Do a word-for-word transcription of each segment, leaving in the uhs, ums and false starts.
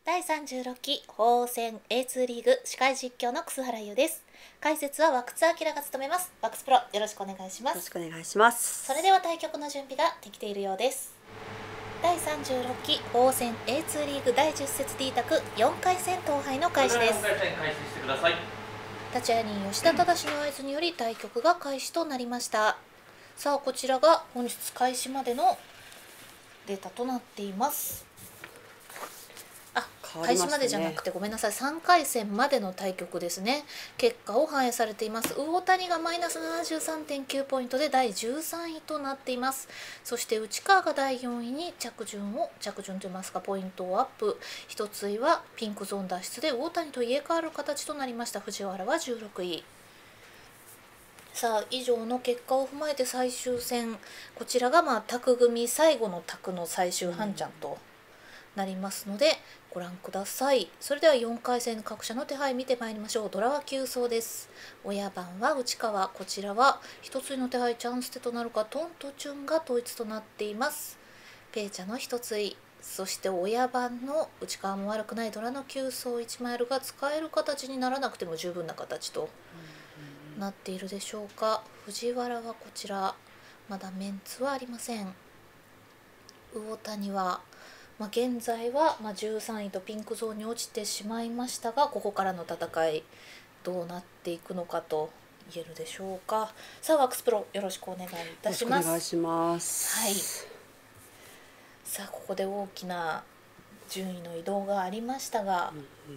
だいさんじゅうろっき宝泉 エーツー リーグ司会実況の楠原優です。解説は和久津明が務めます。和久津プロ、よろしくお願いします。 よろしくお願いします。 それでは対局の準備ができているようです。だいさんじゅうろっき宝泉 エーツー リーグだいじゅっ節 D 卓よんかい戦統廃の開始です。立会人吉田忠の合図により対局が開始となりました。さあ、こちらが本日開始までのデータとなっています。あ、開始までじゃなくてごめんなさい、さんかい戦までの対局ですね。結果を反映されています。魚谷がマイナス ななじゅうさんてんきゅう ポイントでだいじゅうさんいとなっています。そして内川がだいよんいに着順を着順といいますかポイントをアップ。一ついはピンクゾーン脱出で魚谷と入れ替わる形となりました。藤原はじゅうろくい。さあ、以上の結果を踏まえて最終戦、こちらがまあ卓組最後の卓の最終半チャンとなりますのでご覧ください。それではよんかい戦各社の手配見てまいりましょう。ドラは急走です。親番は内川、こちらは一ついの手配チャンス手となるかトンとチュンが統一となっています。ペイチャの一つい、そして親番の内川も悪くないドラの急走いちマイルが使える形にならなくても十分な形となっているでしょうか。藤原はこちらまだメンツはありません。魚谷はまあ、現在はまあじゅうさんいとピンクゾーンに落ちてしまいましたが、ここからの戦いどうなっていくのかと言えるでしょうか。さあ、ワックスプロよろしくお願いいたします。 お願いします。 はい。さあ、ここで大きな順位の移動がありましたが、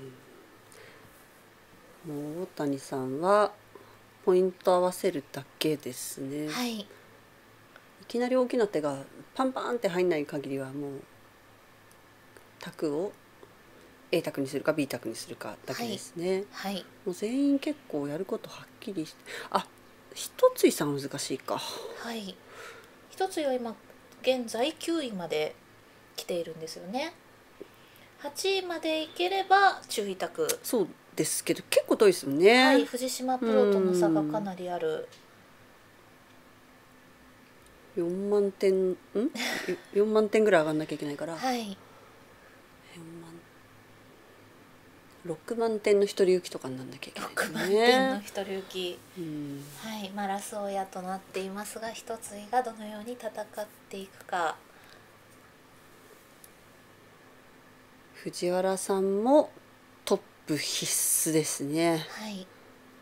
うんうん、もう大谷さんはポイント合わせるだけですね。 はい。いきなり大きな手がパンパンって入んない限りはもう卓を A 卓にするか B 卓にするかだけですね。 はい、はい、 もう全員結構やることはっきりして、あ、一ついさん難しいか。 はい。一ついは今現在きゅういまで来ているんですよね。はちいまでいければ注意卓。 そうですけど結構遠いですよね。 はい、藤島プロとの差がかなりある。 よんまんてんんよんまんてんぐらい上がんなきゃいけないから、 はい、 ろくまんてんの一人行きとかになんなきゃいけないですね。 ろくまんてんの一人行き、 うん、 はい、まあラスオヤとなっていますが、一ついがどのように戦っていくか。 藤原さんもトップ必須ですね。 はい、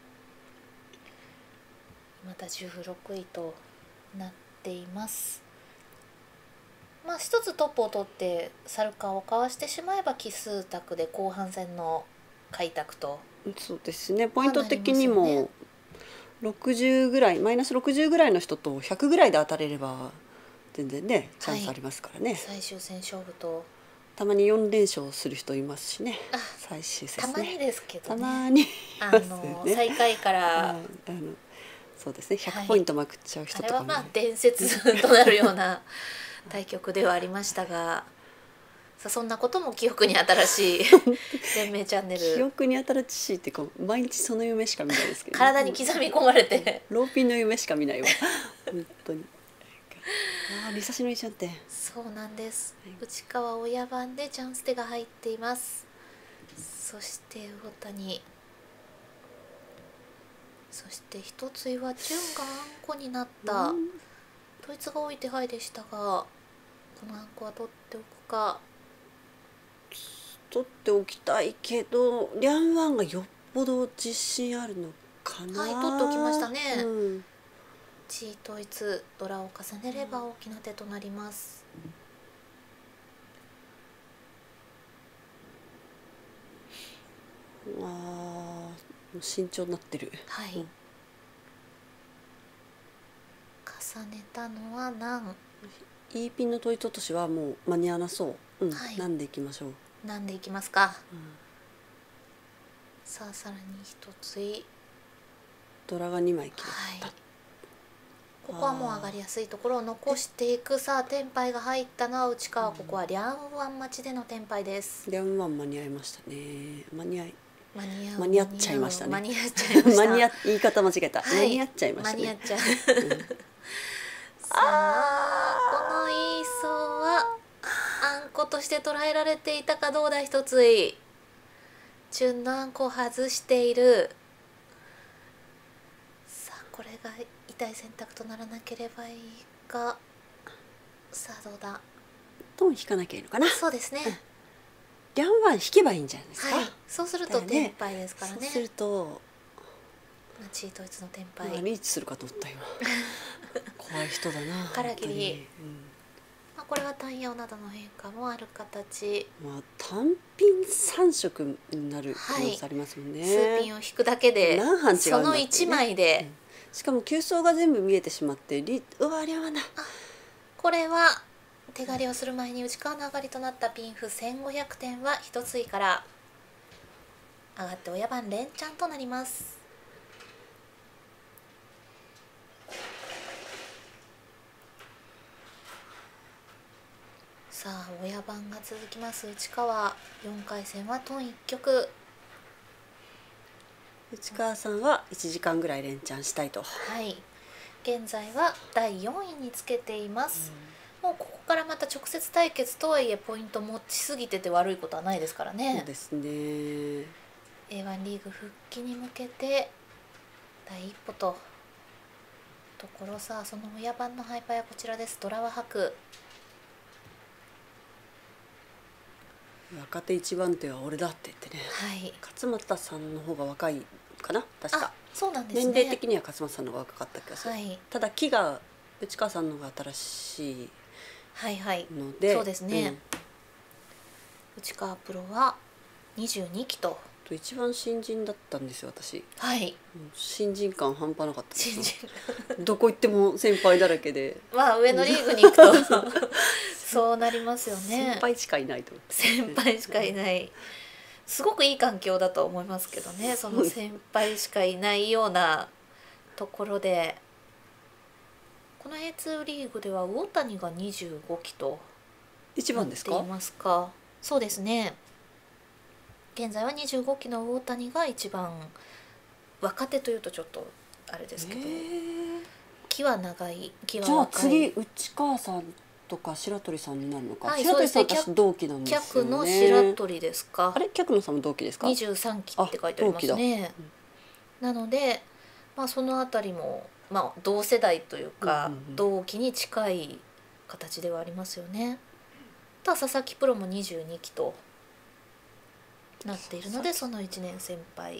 またじゅうろくいとなっています。まあ一つトップを取ってサルカをかわしてしまえば奇数択で後半戦の開拓と。 そうですね、ポイント的にもろくじゅうぐらい、マイナスろくじゅうぐらいの人とひゃくぐらいで当たれれば全然ねチャンスありますからね、はい、 最終戦勝負とたまによん連勝する人いますしね。最終戦、 ね、たまにですけどね、 たまにあの最下位からあのそうですね、ひゃくポイントまくっちゃう人とかも、 はい、あれはまあ伝説となるような対局ではありましたがさあ、そんなことも記憶に新しい連盟チャンネル、 記憶に新しいってこう毎日その夢しか見ないですけど、ね、 体に刻み込まれてローピンの夢しか見ないわ本当に。ああ、リサシのいいじゃんって。 そうなんです、はい、内川親番でチャンス手が入っています。そして魚谷、そして一ついは順があんこになった、統一が多い手配でしたが、このあんこは取っておくか。 取っておきたいけどリャンワンがよっぽど自信あるのかな。 はい、取っておきましたね。 うん、 地位統一ドラを重ねれば大きな手となります。 ああ、慎重になってる。 はい、うん、重ねたのは何 E ピンの統一落としはもう間に合わなそう、うん、 はい、 なんでいきましょう。 なんでいきますか、 うん、 さあさらに一ついドラがにまい切った、 はい、ここはもう上がりやすいところを残していく。さあ、テンパイが入ったのは内川、ここはリャンワン待ちでのテンパイです。 リャンワン間に合いましたね。間に合い間に合う間に合っちゃいましたね。 間に合っちゃいました間に合言い方間違えた、 はい、 間に合っちゃいましたね。 間に合っちゃう、うん、さあ、このイーソーはあん子として捉えられていたかどうだ一つい。順のあんこを外している。さあこれが痛い選択とならなければいいが、さあどうだ。 トン引かなきゃいいのかな。 そうですね、うん、 リャンワン引けばいいんじゃないですか。 はい、そうするとテンパイですからね。 そうするとチートイツのテンパイ、 リーチするかと思った今怖い人だな。 から切り、うん、まあ、これは単葉などの変化もある形、 まあ、単品さん色になる可能性ありますもんね、 はい、数品を引くだけで何版違うんだってね、 そのいちまいで、 うん、しかも急走が全部見えてしまってリうわリャンワンだ。 これは手狩りをする前に内側の上がりとなったピンフせんごひゃくてんは一ついから上がって親番連チャンとなります。さあ親番が続きます内川。よんかい戦はトンいっ局。 内川さんはいちじかんぐらい連チャンしたいと。 はい、現在はだいよんいにつけています、うん、もうここからまた直接対決とはいえポイント持ちすぎてて悪いことはないですからね。 そうですね。 エーワン リーグ復帰に向けて第一歩とところ。さあその親番のハイパーはこちらです。ドラワ白。 若手一番手は俺だって言ってね、 はい、 勝俣さんの方が若いかな確か。 そうなんですね。 年齢的には勝俣さんの方が若かった気がする、 はい、 ただ木が内川さんの方が新しいので、 はいはい、そうですね、うん、内川プロはにじゅうにきと一番新人だったんですよ私。 はい、 新人感半端なかったです。 新人どこ行っても先輩だらけでまあ上のリーグに行くとそうなりますよね。 先輩しかいないと思って、 先輩しかいないすごくいい環境だと思いますけどね。その先輩しかいないようなところで、この エーツー リーグでは魚谷がにじゅうごきと一番ですか。 なっていますか。そうですね、現在はにじゅうごきの魚谷が一番若手というとちょっとあれですけど、木は長い、木は若い。 じゃあ次内川さんとか白鳥さんになるのか。 はい、 白鳥さん私同期なんですよね。 客の白鳥ですか。 あれ客のさんも同期ですか。 にじゅうさんきって書いてありますね、うん、なので、まあ、そのあたりも、まあ、同世代というか、うんうんうん、同期に近い形ではありますよね。ただ佐々木プロもにじゅうにきとなっているのでそのいちねん先輩。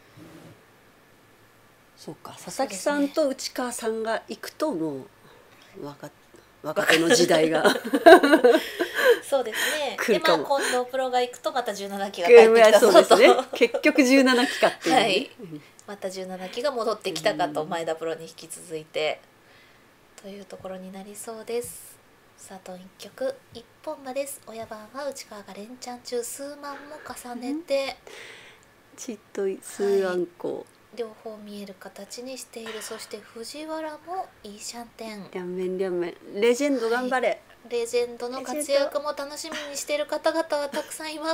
そうか、佐々木さんと内川さんが行くともう若若手の時代がそうですね。 でまあ近藤プロが行くとまたじゅうななきが帰ってきたそうですね。結局じゅうななきかっていう、ね、はい、 またじゅうななきが戻ってきたかと、前田プロに引き続いてというところになりそうです。さあトンいっ局一本馬です。親番は内川が連チャン中、数万も重ねて、 ちっと数あんこ、はい、 両方見える形にしている。そして藤原もいいシャンテン。 両面両面レジェンド頑張れ、はい、 レジェンドの活躍も楽しみにしている方々はたくさんいます。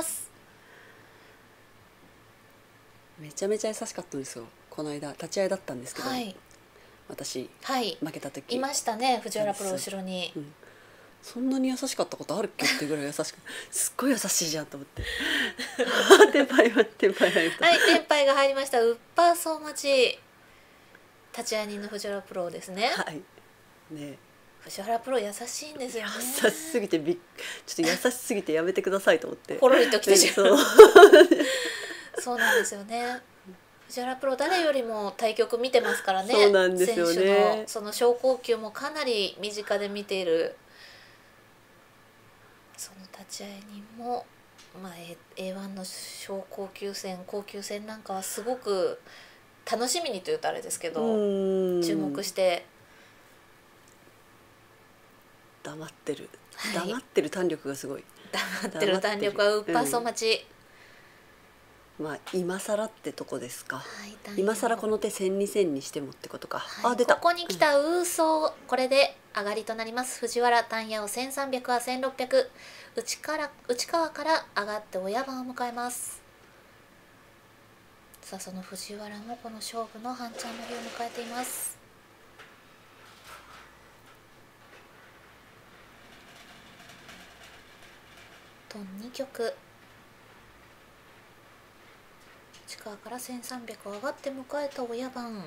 めちゃめちゃ優しかったんですよ。この間立ち会いだったんですけど、はい、私、はい、負けた時いましたね藤原プロ後ろに、 うん、そんなに優しかったことあるっけっていうぐらい優しくすっごい優しいじゃんと思ってテンパイはテンパイ入った。 はい、テンパイが入りました。ウッパーソーマチ立ち会い人の藤原プロですね。 はいね、 藤原プロ優しいんですよね。 優しすぎてびっちょっと優しすぎてやめてくださいと思ってポロリと来てしまうそうなんですよね。藤原プロ誰よりも対局見てますからね。 そうなんですよね。 選手のその昇降級もかなり身近で見ている。その立ち会い人も、まあ、エーワン の昇降級戦高級戦なんかはすごく楽しみにというとあれですけど注目して黙ってる、はい、黙ってる弾力がすごい。 黙ってる弾力はウッパーソーマチ、 うん、まあ今更ってとこですか、はい、今更この手せんにせんにしてもってことか、 はい、 あ出た。 ここに来たウーソー、これで上がりとなります。藤原単野をせんさんびゃくはせんろっぴゃく、内から内側から上がって親番を迎えます。さあその藤原もこの勝負の半チャンの日を迎えています。 トンに局、内側からせんさんびゃく上がって迎えた親番。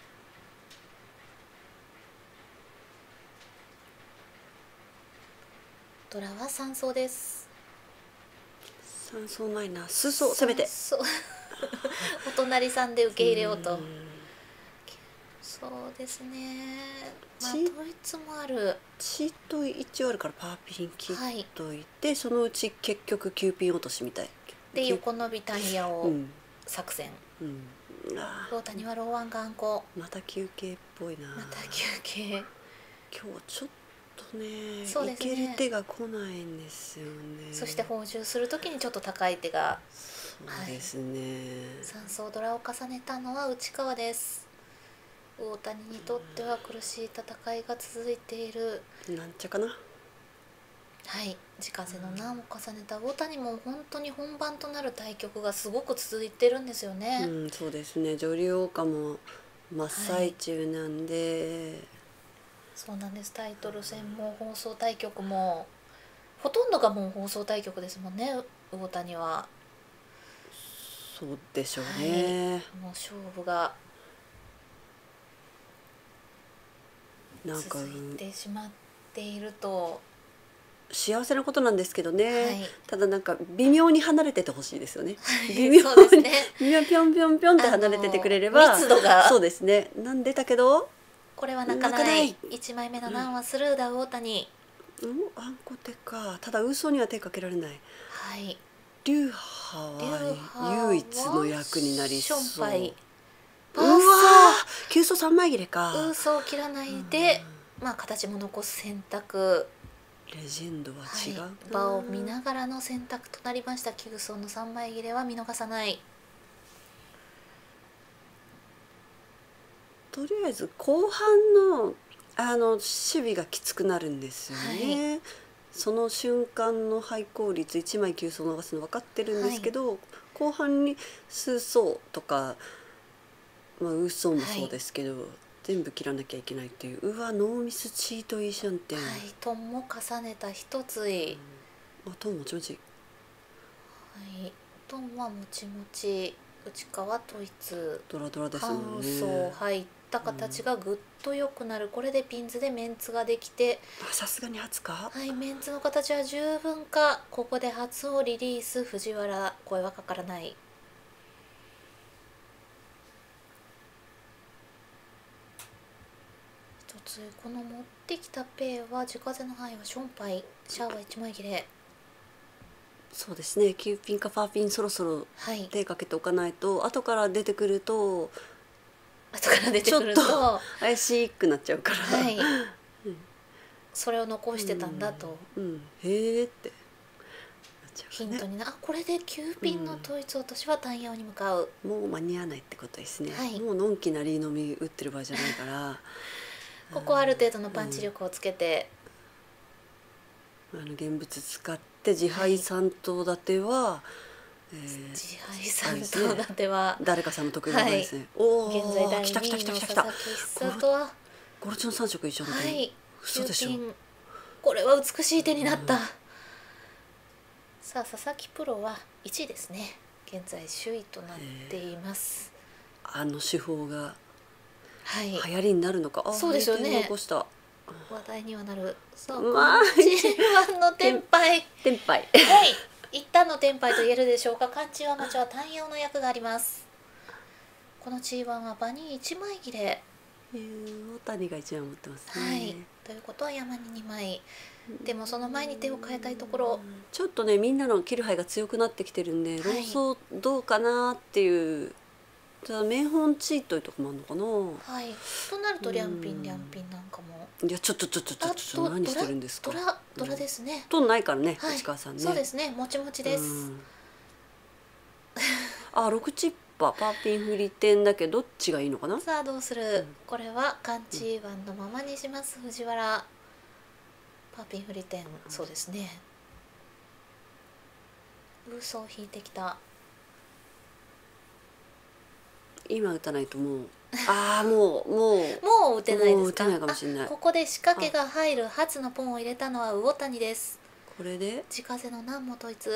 ドラは三層です。 三層ないな、数層せめて。 そうお隣さんで受け入れようと。うそうですね、まあ統一もある。 血と一応あるからパーピン切っといて、はい、そのうち結局きゅうピン落としみたいで横伸びタイヤを作戦、 うんうん、 大谷はローワン頑固。 また休憩っぽいな。 また休憩。 今日ちょっとね、 そうですね、 いける手が来ないんですよね。 そして放獣するときにちょっと高い手が。 そうですね、 はい、三層ドラを重ねたのは内川です。大谷にとっては苦しい戦いが続いている。 なんちゃかな。 はい、自家製の難を重ねた大谷も本当に本番となる対局がすごく続いてるんですよね。 うん、そうですね。女流王家も真っ最中なんで、はい、 そうなんです。タイトル戦も放送対局もほとんどがもう放送対局ですもんね、大谷は。 そうでしょうね、はい、 もう勝負が続いてしまっていると幸せなことなんですけどね、はい、ただなんか微妙に離れててほしいですよね。微妙にそうですね、 微妙にピョンピョンピョンって離れててくれれば、 密度がそうですね。なんでだけどこれは泣かない。いちまいめの難はスルーだ大谷。 うん、あんこ手か。ただ嘘には手かけられない。 はい。 流派は唯一の役になりそう。 ションパイ。 うわー、急走三枚切れか。 嘘を切らないで、うん、まあ形も残す選択。 レジェンドは違う、はい、 場を見ながらの選択となりました。急走の三枚切れは見逃さない。 とりあえず後半のあの守備がきつくなるんですよね、はい、その瞬間の廃校率いちまい急走逃すの分かってるんですけど、はい、後半に数走とか、まあ、嘘もそうですけど、はい、全部切らなきゃいけないっていう、うわノーミスチートいいじゃんって、はい、 トンも重ねた一つい、 うん、あトンもちもち、 はい、トンはもちもち、内側統一ドラドラですもんね。 乾燥入った形がぐっと良くなる、うん、これでピンズでメンツができて、 さすがに初か。 はい、メンツの形は十分か。ここで初をリリース。藤原、声はかからない。一つこの持ってきたペイは自風の範囲はションパイ、シャーはいちまい切れ。 そうですね、きゅうピンかパーピンそろそろ手かけておかないと、はい、後から出てくると後から出てくると怪しくなっちゃうから、はい、 うん、それを残してたんだと、 うんうん、へえってなっちゃう、ね、ヒントにな。あ、これできゅうピンの統一落としは単陽に向かう、 うん、もう間に合わないってことですね、 はい、 もうのんきなリーのみ打ってる場合じゃないからここはある程度のパンチ力をつけて、 うん、あの現物使って自敗三頭立ては、はい、 えー、自敗三頭立ては、 ね、誰かさんの得意技ですね、はい、お現在だいにいの佐々木久人はゴルチョン三色一緒の手、はい、嘘でしょ。 これは美しい手になった、うん、さあ佐々木プロはいちいですね。現在首位となっています。 あの手法がはい、 流行りになるのか。あ、 そうですよね。 残した話題にはなる。さあ、まあ、ジーワン のテンパイ。 テンパイ。 はい。一旦のテンパイと言えるでしょうか。漢中アマチュア単陽の役があります。この ジーワン は場にいちまい切れ。 えー、大谷がいちまい持ってますね。 はい。ということは山ににまい。でもその前に手を変えたいところ。 ちょっとね、みんなの切る牌が強くなってきてるんで、論争どうかなっていう。じゃあ名本チートいうとこもあるのかな。 はい。となるとリャンピンリャンピンなんかも。 いやちょっとちょっとちょっと何してるんですか。 ドラドラですね。 とないからね、内川さんね。 そうですね、もちもちです。 あ、ろくチッパーパーピン振り点だけどどっちがいいのかな。 さあどうする。これは漢チーワンのままにします。藤原。パーピン振り点、そうですね。嘘を引いてきた。 今打たないともうああもうもうもう打てないですか。 もう打てないかもしれない。 ここで仕掛けが入る初のポンを入れたのは魚谷です。 ここれで地風の南も統一。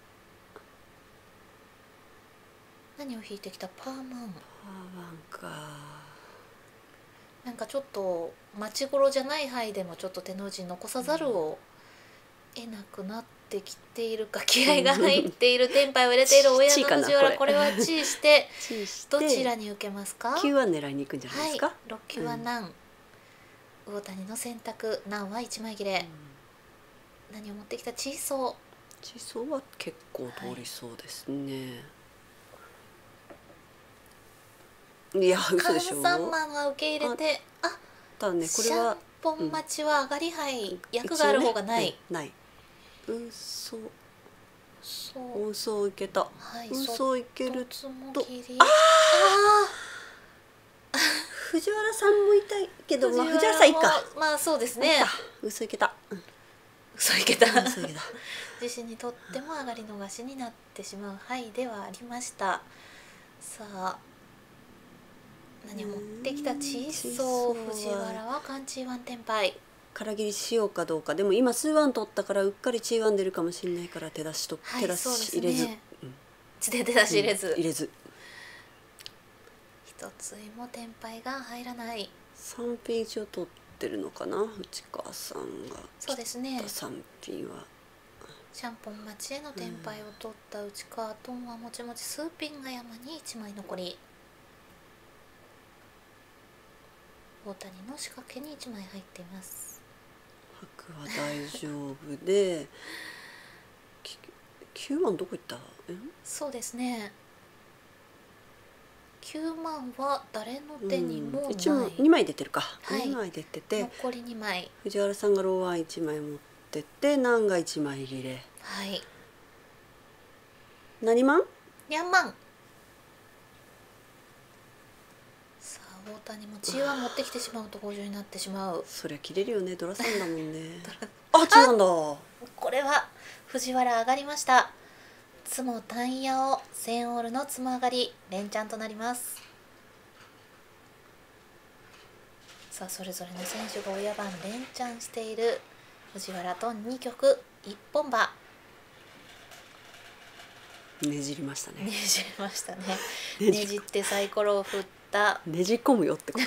何を引いてきた？パーマン。 パーワンか。 なんかちょっと待ち頃じゃない範囲でもちょっと手の内に残さざるを得なくなってきているか、気合が入っているテンパイを入れている親の藤原、これはチーしてどちらに受けますか？ きゅうは狙いに行くんじゃないですか。 はい、ろっきゅうは南、うん、魚谷の選択、南はいちまい切れ、うん、何を持ってきた？チーソー。 チーソーは結構通りそうですね、はい、いや嘘でしょ。 さんまんは受け入れて、あただねこれはシャンポン待ちは上がり牌、うん、役がある方がない、ね、 ない。運送そう運送いけた、はい、運送いけると、 ああ藤原さんも痛いけど、まあ藤原さんいいか。 まあそうですね。 嘘いけた。 嘘いけた。自身にとっても上がり逃しになってしまう範囲ではありました。さあ何を持ってきた？チーソー。藤原はカンチーワンテンパイ。 空切りしようかどうか。でも今スーワン取ったからうっかりチーワン出るかもしれないから手出しと、はい、手出し入れず、ねうん、手出し入れず、 うん、入れず。 一つもテンパイが入らない。 さんピン一応取ってるのかな内川さんが。 そうですね。 さんピンはシャンポン待ちへのテンパイを取った内川トンはもちもち数ピンが山にいちまい残り。大谷の仕掛けにいちまい入っています。 白は大丈夫できゅうまんどこ行った？ そうですね。きゅうまんは誰の手にもない、うん、一応にまい出てるか、 はい、 にまい出てて残りにまい。 藤原さんがローワンいちまい持ってて南がいちまい切れ。 はい。 何万？ にゃんまん。さあ大谷もチーワン持ってきてしまうとごじゅうになってしまう。 そりゃ切れるよね、ドラさんだもんねあ、違うんだ。 これは藤原上がりました。つも単野をセンオールのつも上がり連チャンとなります。さあそれぞれの選手が親番連チャンしている藤原とに局いっぽん馬。 ねじりましたね。 ねじりましたね。ねじってサイコロを振った。 ねじ込むよってこと。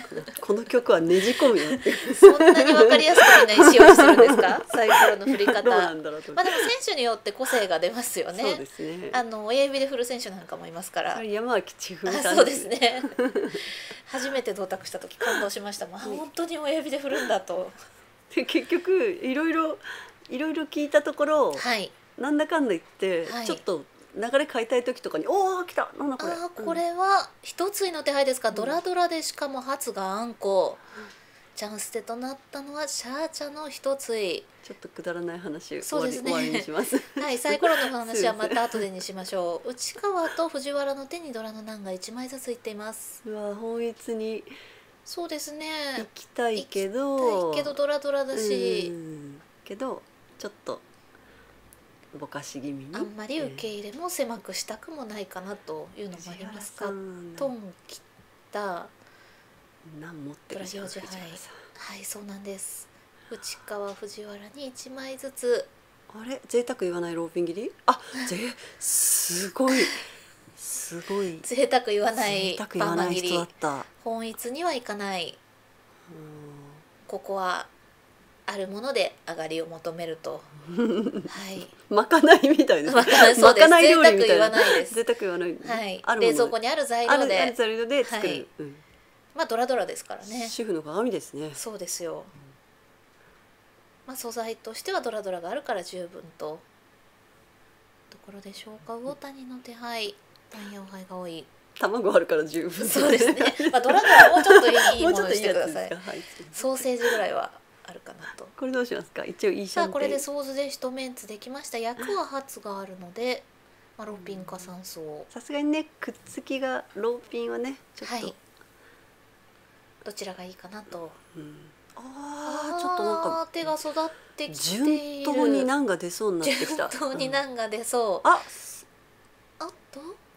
この曲はねじ込むよって。 そんなにわかりやすくみんな意思をしてるんですか？サイコロの振り方。 どうなんだろうと。 まあでも選手によって個性が出ますよね。 そうですね。 あの親指で振る選手なんかもいますから。 山脇千冬さん。 そうですね。初めて同卓した時感動しました。まあ本当に親指で振るんだと。 で結局いろいろいろいろ聞いたところ、 はい、 なんだかんだ言って、はい、ちょっと流れ変えたい時とかにおお来たなんだこれ。 あこれは一ついの手配ですか、うん、ドラドラでしかも初があんこ、うん、チャンス手となったのはシャーチャの一つい。 ちょっとくだらない話そうですね、 終わりにします。 はい、サイコロの話はまた後でにしましょう。内川と藤原の手にドラの難がいちまいずついっています。 うわ本一にそうですね行きたいけど行きたいけどドラドラだし、 うんけどちょっとぼかし気味にあんまり受け入れも狭くしたくもないかなというのもありますか。トン切った何持ってるじゃん藤原さん。 はいそうなんです。内川藤原にいちまいずつ。 あれ贅沢言わないローピン切り。あぜすごいすごい贅沢言わないパーマ切り。 本一にはいかない。ここはあるもので上がりを求めると。はい。 まかないみたいです。 まかないそうです。贅沢言わないです。 贅沢言わない。 はい。冷蔵庫にある材料で。 ある材料で作る。 はいうん、まあドラドラですからね。 主婦の鏡ですね。 そうですよ。まあ素材としてはドラドラがあるから十分と。ところでしょうか。魚谷の手配。単野配が多い。 卵あるから十分。 そうですね。まあドラドラもうちょっといいものにしてください。 はい、 ソーセージぐらいは。あるかなと。 これどうしますか。一応いいシャンさあこれでソーズで一メンツできました。役は発があるので、まあ、ローピンか三層。 さすがにねくっつきがローピンはねちょっと、はい、 どちらがいいかなと。 うん、ああちょっとなんか手が育ってきている。 順当に難が出そうになってきた。 順当に難が出そう。 うん、ああっと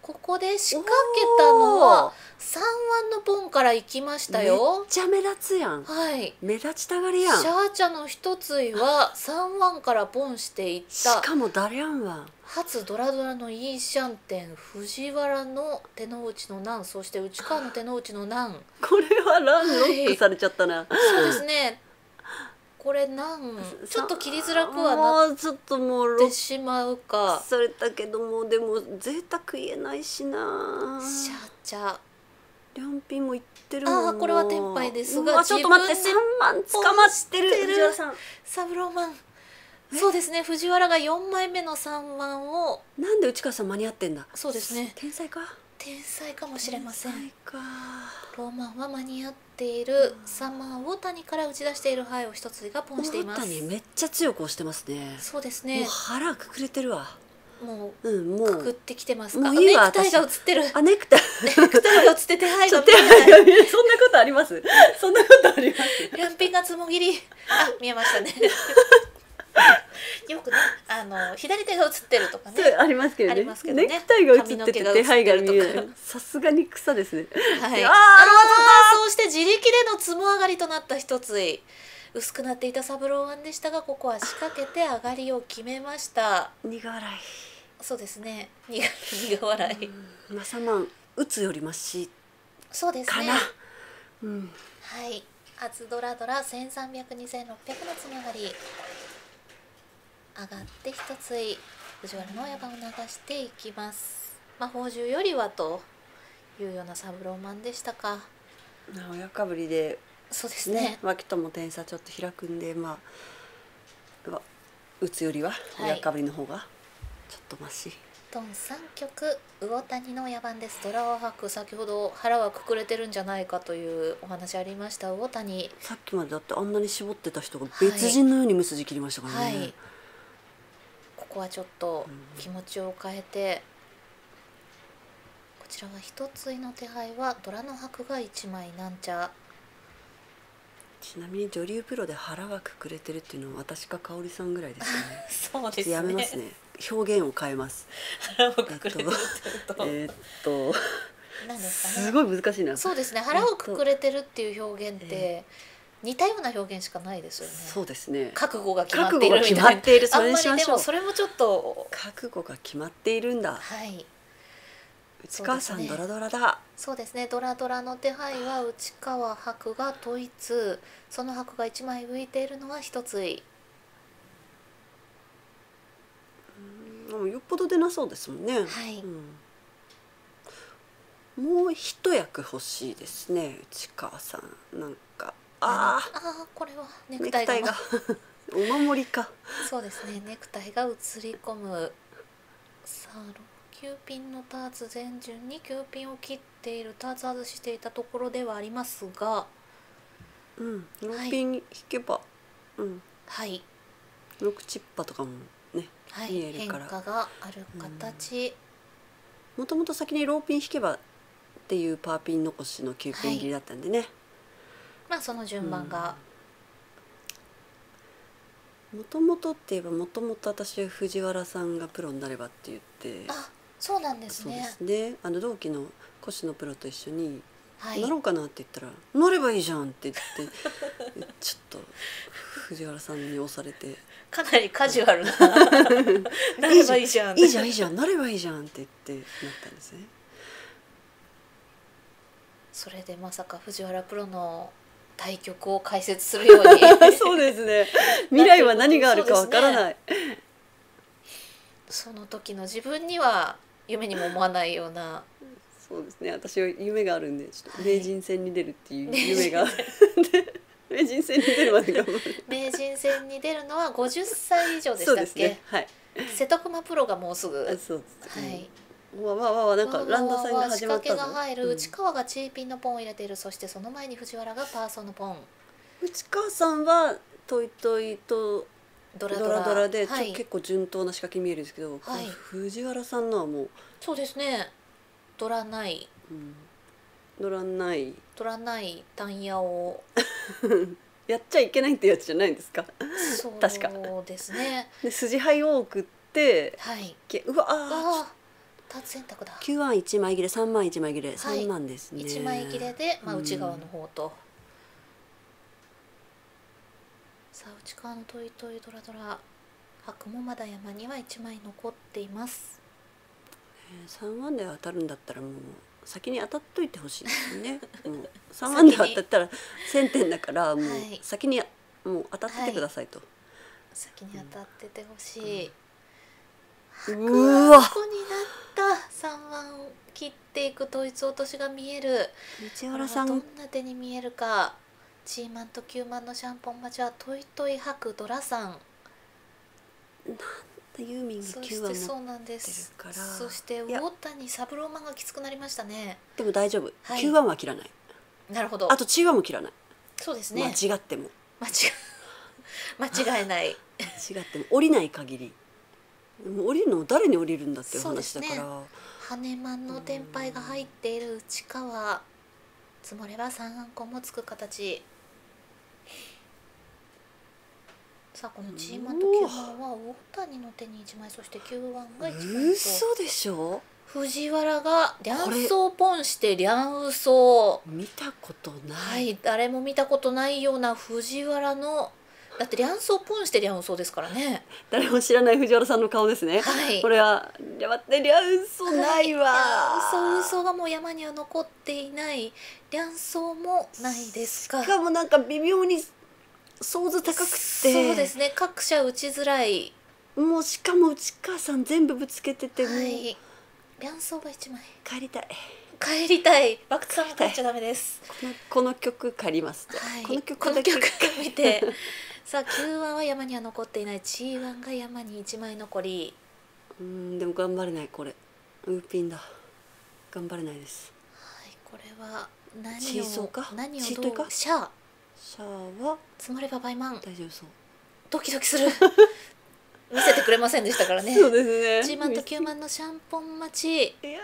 ここで仕掛けたのはさんわんのポンから行きましたよ。 めっちゃ目立つやん。 はい。 目立ちたがりやん。 シャーチャの一ついはさんわんからポンしていった。 しかも誰やんわ。 初ドラドラのイーシャンテン、藤原の手の内の難、そして内川の手の内の難。 これはランロックされちゃったな。 はい、そうですね。これ難ちょっと切りづらくはなってちょっともうってしまうか。 されたけども、でも贅沢言えないしな。 シャーチャ。 両ピンもいってるもん。 ああ、これはテンパイですが、 ちょっと待って、さんまん捕まってる藤原さん。 サブローマン。そうですね、藤原がよんまいめのさんわんを。 なんで内川さん間に合ってんだ。 そうですね。 天才か。 天才かもしれません。 天才か。 ローマンは間に合っている。さんまん魚谷から打ち出している牌を一つがポンしています。 魚谷めっちゃ強く押してますね。 そうですね。 もう腹くくれてるわ。 もう、 うん、もうくくってきてますか。 もういいわ、 ネクタイが映ってる。 あ、ネクタイ。 ネクタイが映って手配が見手えない。 配が見えない。そんなことあります。そんなことあります。 両ピンがつもぎり。あ、見えましたね。よくね、あの左手が映ってるとかね。 ありますけどね。 ありますけどね。 ネクタイが映ってて手配が見えない。さすがに草ですね。 はい。 あああ、 そうして自力でのつも上がりとなった一つい。薄くなっていたサブローワンでしたが、ここは仕掛けて上がりを決めました。 苦笑い。 そうですね。苦苦笑い。 マサマン打つよりマシ。 そうですね。 かな。うん。 はい。初ドラドラ千三百二千六百のつも上がり。上がって一つい藤原の親番を流していきます。魔法獣よりはというようなサブローマンでしたか。 親かぶりで。 そうですね。 ね、脇とも点差ちょっと開くんで、まあ打つよりは親かぶりの方がちょっとマシ。 ドンさん局魚谷の野番です。ドラは吐く。先ほど腹はくくれてるんじゃないかというお話ありました魚谷。 さっきまでだってあんなに絞ってた人が別人のように無筋切りましたからね。はいはい、 ここはちょっと気持ちを変えて、うん、こちらは一ついの手配はドラの白がいちまいなんちゃ。 ちなみに女流プロで腹はくくれてるっていうのは私か香織さんぐらいですよね。 そうですね。 やめますね。表現を変えます。 腹をくくれてるとえー、っと何ですかね。 すごい難しいな。 そうですね。腹をくくれてるっていう表現って、えー、似たような表現しかないですよね。 そうですね。 覚悟が決まっているみたいな。 覚悟が決まっている。それにしましょう。 あんまりでもそれもちょっと覚悟が決まっているんだ。 はい。 内川さん、ね、ドラドラだ。 そうですね。ドラドラの手配は内川白が統一、その白がいちまい浮いているのは一つい。 うん、よっぽど出なそうですもんね。 はい。 うん、もう一役欲しいですね。内川さん、なんかあああ、これはネクタイが。 ネクタイがお守りか。 そうですね。ネクタイが映り込む。さあ。きゅうピンのターツ前順にきゅうピンを切っている、ターツ外していたところではありますが、 うん、ろくピン引けば、うん、 はい、 ろくチッパとかもね、 はい、 見えるから変化がある形。 もともと先にローピン引けばっていうパーピン残しのきゅうピン切りだったんでね、はい、 まあその順番がもともとって言えばもともと私は藤原さんがプロになればって言って、 あ、そうなんですね。 そうですね。あの同期の越野プロと一緒に、 はい、 乗ろうかなって言ったら「乗ればいいじゃん」って言ってちょっと藤原さんに押されてかなりカジュアルな「乗ればいいじゃん」 いいじゃんいいじゃん乗ればいいじゃんって言ってなったんですね。 それでまさか藤原プロの対局を解説するようにそうですね。未来は何があるかわからない。 その時の自分には夢にも思わないような。 そうですね。私は夢があるんで、ちょっと名人戦に出るっていう夢があるんで、名人戦に出るまで頑張る。 名人戦に出るのはごじゅっさい以上でしたっけ？そうですね。 はい。 瀬戸熊プロがもうすぐ。 そうです。 はい。 わわわわなんかランド戦が始まったぞ。 仕掛けが入る。内川がチーピンのポンを入れている。そしてその前に藤原がパーソンのポン。 内川さんはトイトイとドラドラドラで、 はい、 結構順当な仕掛け見えるんですけど、はい、藤原さんのはもうそうですね。ドラない、 うん、ドラないドラないタンヤをやっちゃいけないってやつじゃないんですか？確かそうですね。 で筋牌を送って、 はい、 うわあタ発選択だ。 きゅうまんいちまい切れ、さんまんいちまい切れ、さんまんですね。 いちまい切れで、まあ、内側の方と、うん、さあ内側のトイトイドラドラ白もまだ山にはいちまい残っています。 さんまんで当たるんだったらもう先に当たっといてほしいですよね。もうさんまんで当たったらせんてんだからもう先にもう当たっててくださいと。はい、 先に当たっててほしい。 うん、うわ。 ここになった。さんまんを切っていく統一落としが見える。 市原さんどんな手に見えるか。チーマンときゅうまんのシャンポン待ちはトイトイ白ドラさん。なんでユーミンがきゅうまん持ってるから。 そして魚谷三郎マンがきつくなりましたね。 でも大丈夫、はい、きゅうまんは切らない。 なるほど。 あとチーワンも切らない。 そうですね。 間違っても間違間違えない間違っても降りない限り、もう降りるの誰に降りるんだっていう話だから。 羽根マンの天杯が入っている内側、積もればさんあんこもつく形。さあこのチーマンときゅうまんは魚谷の手にいちまい、そしてきゅうまんがいちまいと。 嘘でしょ。 藤原がリャンソーポンしてリャンウソー、 見たことない。 はい、誰も見たことないような藤原の、だってリャンソーポンしてリャンウソーですからね。 誰も知らない藤原さんの顔ですね。 はい、 これは待ってリャンソーないわ。 はい、リャンソーウソがもう山には残っていない。リャンソーもないですか。 しかもなんか微妙に想像高くて、 そうですね、各社打ちづらい。 もうしかも内川さん全部ぶつけてて、もう、はい、 リャンソーがいちまい。 帰りたい帰りたい。バクツさんも帰っちゃダメです。 このこの曲借ります。 はい、 この曲この曲見てさあきゅうわんは山には残っていない。チーワンが山にいちまい残り。 うん、でも頑張れない。これウーピンだ。頑張れないです。 はい、これは何をチーソーか何をチートイかシャーシャーは積もれば倍満。 大丈夫そう。 ドキドキする見せてくれませんでしたからね。 そうですね。 チーマンときゅうまんのシャンポン待ち。 やめてよ。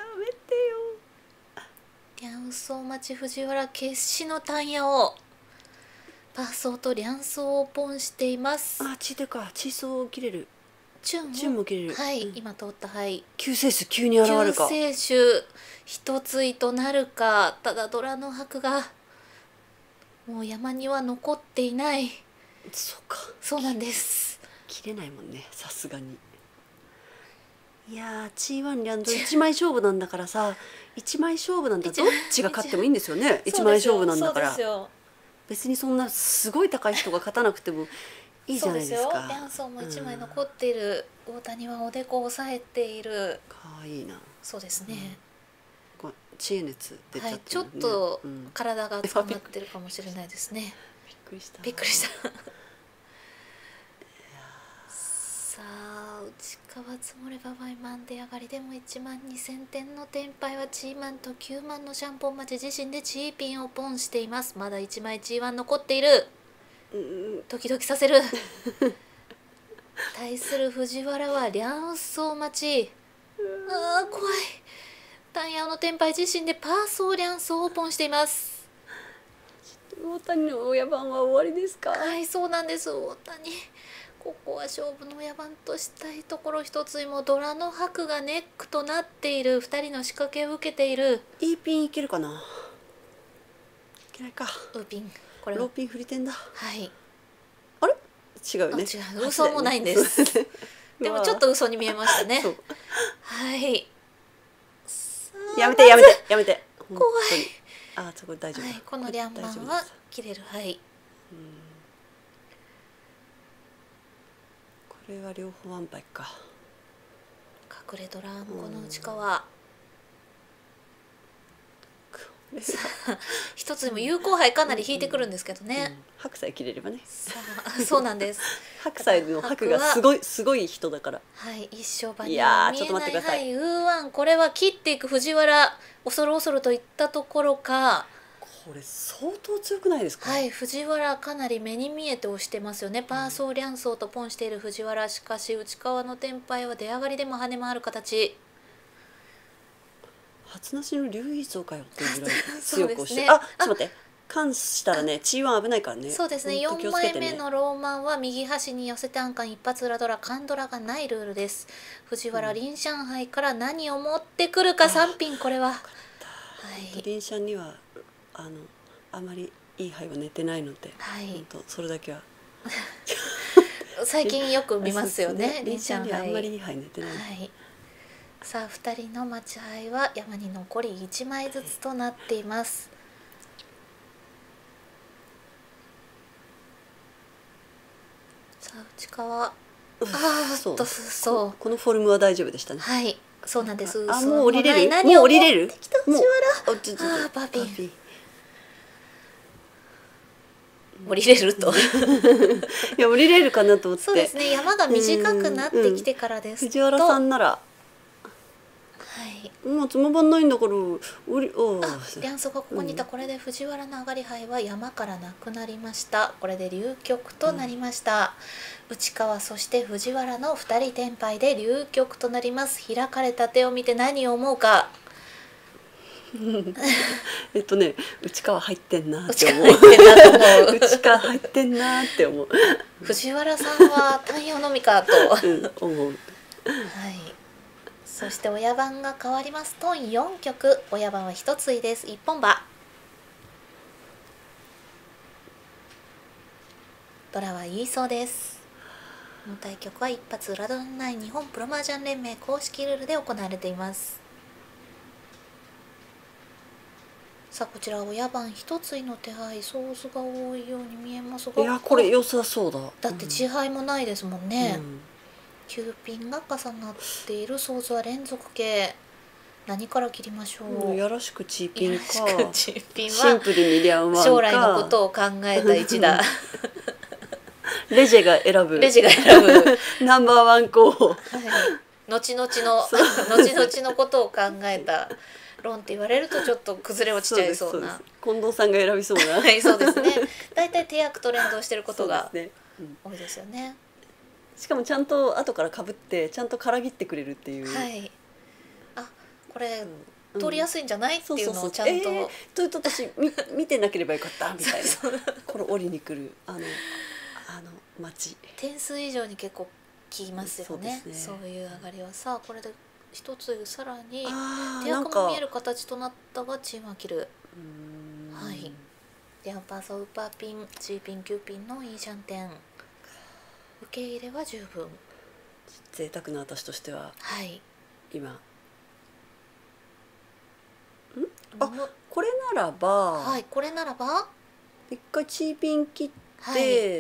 リャンソー待ち藤原決死のタンヤをパーソーとリャンソーをポンしています。 あ、チートイか。チーソー切れる。 チュンもチュンも切れる。 はい、 うん、 今通った。はい、 救世主急に現れるか。 救世主一ついとなるか。ただドラの箔がもう山には残っていない。 そうか。 そうなんです。 切れないもんね、さすがに。いやー、チーワンリャンドいちまい勝負なんだからさ、いちまい勝負なんだ、どっちが勝ってもいいんですよね。いちまい勝負なんだから。別にそんなすごい高い人が勝たなくてもいいじゃないですか。 リャンソーもいちまい残っている。うん、大谷はおでこを押さえている。 かわいいな。 そうですね。 うん、知恵熱出ちゃってるね。 はい、ちょっと体が熱くなってるかもしれないですね。 びっくりした。 びっくりした。さあ内川積もれば倍満で上がりでもいちまんにせんてんの天杯はチーマンときゅうまんのシャンポン待ち。自身でチーピンをポンしています。まだいちまいチーワン残っている。ドキドキさせる対する藤原はリャンソー待ち。あー怖い。タンヤオの天杯自身でパーソーリャンソーをポンしています。 大谷の親番は終わりですか。 はい、そうなんです。大谷ここは勝負の親番としたいところ。一つもドラの箔がネックとなっている。ふたりの仕掛けを受けている。 いいピンいけるかな。いけないか。 ウーピン、これローピン振り点だ。 はい。 あれ違うね。 違う、嘘もないんです。でもちょっと嘘に見えましたね。はい。 やめてやめてやめて。 怖い。 あ、そこ大丈夫。 はい、このリャンマンは切れる。はい。 これは両方ワンパイか。 隠れドラムこの内側。一つでも有効杯かなり引いてくるんですけどね。 白菜切れればね。 そうなんです。 白菜の白がすごいすごい人だから。 はい、一生場にいやちょっと待ってください。 ウーワン、これは切っていく藤原恐る恐るといったところか。 これ相当強くないですか。 はい、藤原かなり目に見えて押してますよね。パーソーリャンソーとポンしている藤原。しかし内側の天杯は出上がりでも跳ね回る形。 初なしの竜イソかよっていうぐらい強く押して、 ね、 あ、ちょっと待って。 関したらね、チーワン危ないからね。 そうですね。 ほんと気 4 をつけてね枚目のローマンは右端に寄せてアンカン一発裏ドラカンドラがないルールです。藤原林上杯から何を持ってくるかさん品、これは。は本当い。 林シャンにはあのあまりいい牌は寝てないので、 はい本当それだけは。 最近よく見ますよね。 林シャンにはあんまりはいい牌寝てない。 い。さあふたりの待ち牌は山に残りいちまいずつとなっています。さあ内側、ああそうとそう。 このフォルムは大丈夫でしたね。 はい、そうなんです。 あ、もう降りれる。 何をもう降りれる。 持ってきた藤もう原。 あちょちょちょあーパーピンパーピン降りれると。 いや降りれるかなと思って。 そうですね。山が短くなってきてからですと、 藤原さんならはい。 もうつまばんないんだから降りおあ、リャンソがここにいた。これで藤原の上がり牌は山からなくなりました。これで流局となりました。内川そして藤原のふたり転敗で流局となります。開かれた手を見て何を思うか。 えっとね内側入ってんなって思う。 内側入ってんなと思う。 内側入ってんなって思う。 藤原さんは単葉のみかと。 うん思う。 はい。そして親番が変わります。トンよん局、親番は一ついです。一本馬。ドラは言いそうです。この対局は一発裏ドラ内日本プロマージャン連盟公式ルールで行われています。さあこちら親番一ついの手配、ソースが多いように見えますが、 いやこれ良さそうだ。 だって地配もないですもんね。 うんきゅうピンが重なっているソースは連続形。何から切りましょう。 うん、やらしくチーピンか。 よろしくチーピンシンはプルにリャンワンか。 将来のことを考えた一打。 レジェが選ぶ。 レジが選ぶ。 ナンバーワン候補。 はい、後々の後々のことを考えた論って言われるとちょっと崩れ落ちちゃいそうな。 近藤さんが選びそうな。 はい、そうですね。だいたい手役と連動してることがそうですね。うん、 多いですよね。 しかもちゃんと後から被ってちゃんとからぎってくれるっていう。 はい。あ、これ、 うん、 通りやすいんじゃないっていうのをちゃんと。 えー、というと私み見てなければよかったみたいな。これ降りに来るあのあの街。 点数以上に結構効きますよね。そう, ねそういう上がりはさあこれで一つさらに手役も見える形となったがチームは切る。はい。でアンパーソーウーパーピンチーピンきゅうピンのいいじゃん点。受け入れは十分。 贅沢な私としては、 はい、 今んあこれならば、 はい、これならば一回チーピン切って、 はい、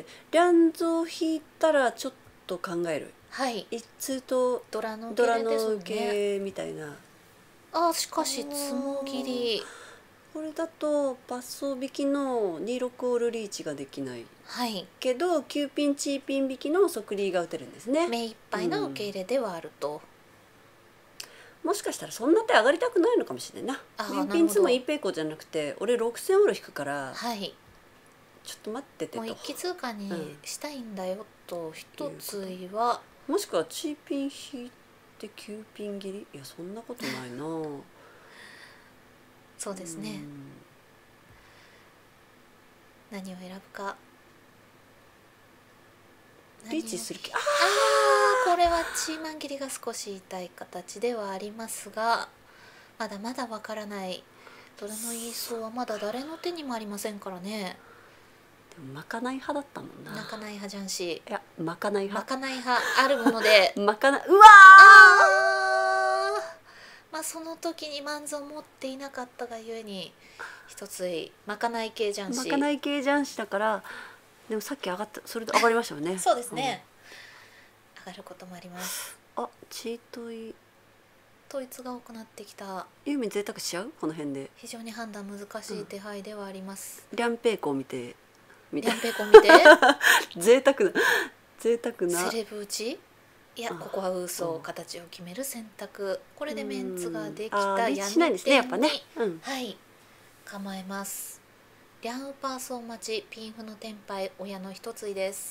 リャンズを引いたらちょっと考える。 はい、 一通とドラのドラの受けみたいな。 あ、しかしつもぎり。 これだとパッソー引きのにじゅうろくオールリーチができない、 はい、 けどきゅうピンチーピン引きの即リーが打てるんですね。 目いっぱいの受け入れではあると、 うん、もしかしたらそんな手上がりたくないのかもしれないな。きゅうピンツもいいペイコじゃなくて俺ろくせんオール引くから、 はい、 ちょっと待っててと。 もう一気通過にしたいんだよと、一つはもしくはチーピン引いてきゅうピン切り、いやそんなことないな。 そうですね。何を選ぶか。 リーチする気。ああ、これはチーマン切りが少し痛い形ではありますが、まだまだわからない。ドラの言いそうはまだ誰の手にもありませんからね。 でもまかない派だったもんな。 まかない派じゃんし。 いやまかない派。 まかない派あるもので。 まかない。うわー。まあその時にマンズを持っていなかったがゆえに一ついまかない系じゃんし。 まかない系じゃんしだから、でもさっき上がったそれで上がりましたよね。 そうですね、うん、上がることもあります。 あ、チートイ統一が多くなってきた。 ユーミン贅沢しちゃうこの辺で。 非常に判断難しい手配ではあります。 うん、リャンペイコを見てリャンペイコを見て贅沢な贅沢なセレブ打ち。いや、ここは嘘、形を決める選択。これでメンツができたやめ点に、ね、やっぱね、うん、 はい構えます。リャンウパーソー待ち、ピンフのテンパイ、親の一ついです。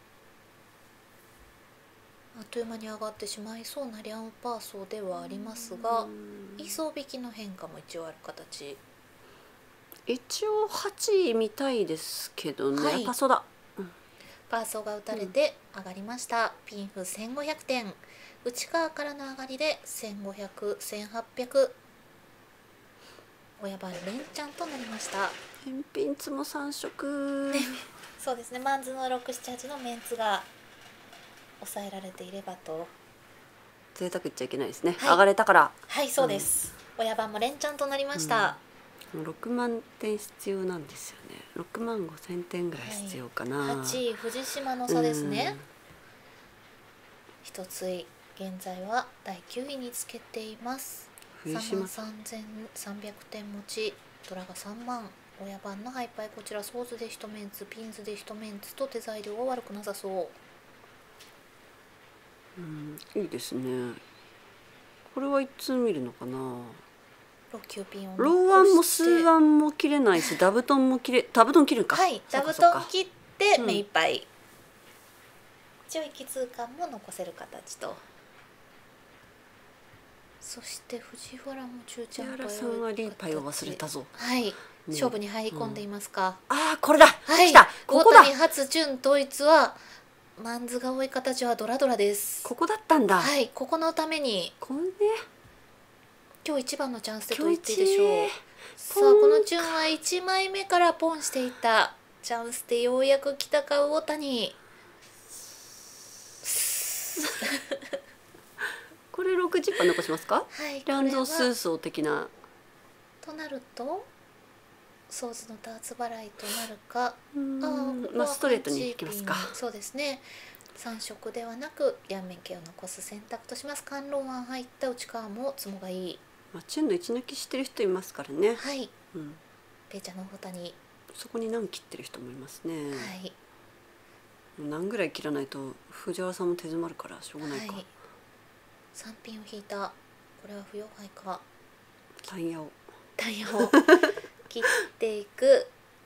あっという間に上がってしまいそうなリャンウパーソーではありますが、位相引きの変化も一応ある形。 一応はちい見たいですけどね、はい、パソだ、 うん、パーソが打たれて上がりました、うん、ピンフせんごひゃくてん、内側からの上がりでせんごひゃく、せんはっぴゃく、親番連チャンとなりました。 返品ツもさん色そうですね、マンズのろく、なな、はちのメンツが抑えられていればと。 贅沢言っちゃいけないですね、はい、上がれたから。 はい、そうです、うん、親番も連チャンとなりました、 うん、ろくまんてん必要なんですよね。ろくまんごせんてんぐらい必要かな、 はい、はちい藤島の差ですね。一つい現在はだいきゅういにつけています。さんまんさんぜんさんびゃくてん持ち、ドラがさんまん、親番のハイパイ、こちらソーズでいちメンツ、ピンズでいちメンツと手材料は悪くなさそう。 うん、いいですね。これはいつ見るのかな。 ローきゅうピンをローワンもスーワンも切れないし、ダブトンも切れ、ダブトン切るか。 はい、ダブトン切って目いっぱい、うん、一応一通貫も残せる形と。そして藤原も中ちゃん藤原さんはリーパイを忘れたぞ。 はい、ね、勝負に入り込んでいますか。 うん、ああこれだ。 はい、 来た。ここだ。 大谷初準統一はマンズが多い形はドラドラです。 ここだったんだ。 はい、ここのために。 これね。 今日一番のチャンスでと言っていいでしょう。さあこのチュンはいちまいめからポンしていたチャンスでようやく来たか大谷。 これろくじゅっパー残しますか。 はい、 ランゾースーソー的な。 となるとソーズのダーツ払いとなるか。ああ、まあストレートにいきますか。 そうですね。さん色ではなく両面形を残す選択とします。甘露湾入った内側もツモがいい。 まあチュンの一抜きしてる人いますからね。 はい。 うん。 ペイちゃんの大谷。 そこに何切ってる人もいますね。 はい。 何ぐらい切らないと藤原さんも手詰まるからしょうがないか。はい、 さんピンを引いた。これは不要牌か。 タイヤを。 タイヤを切っていく。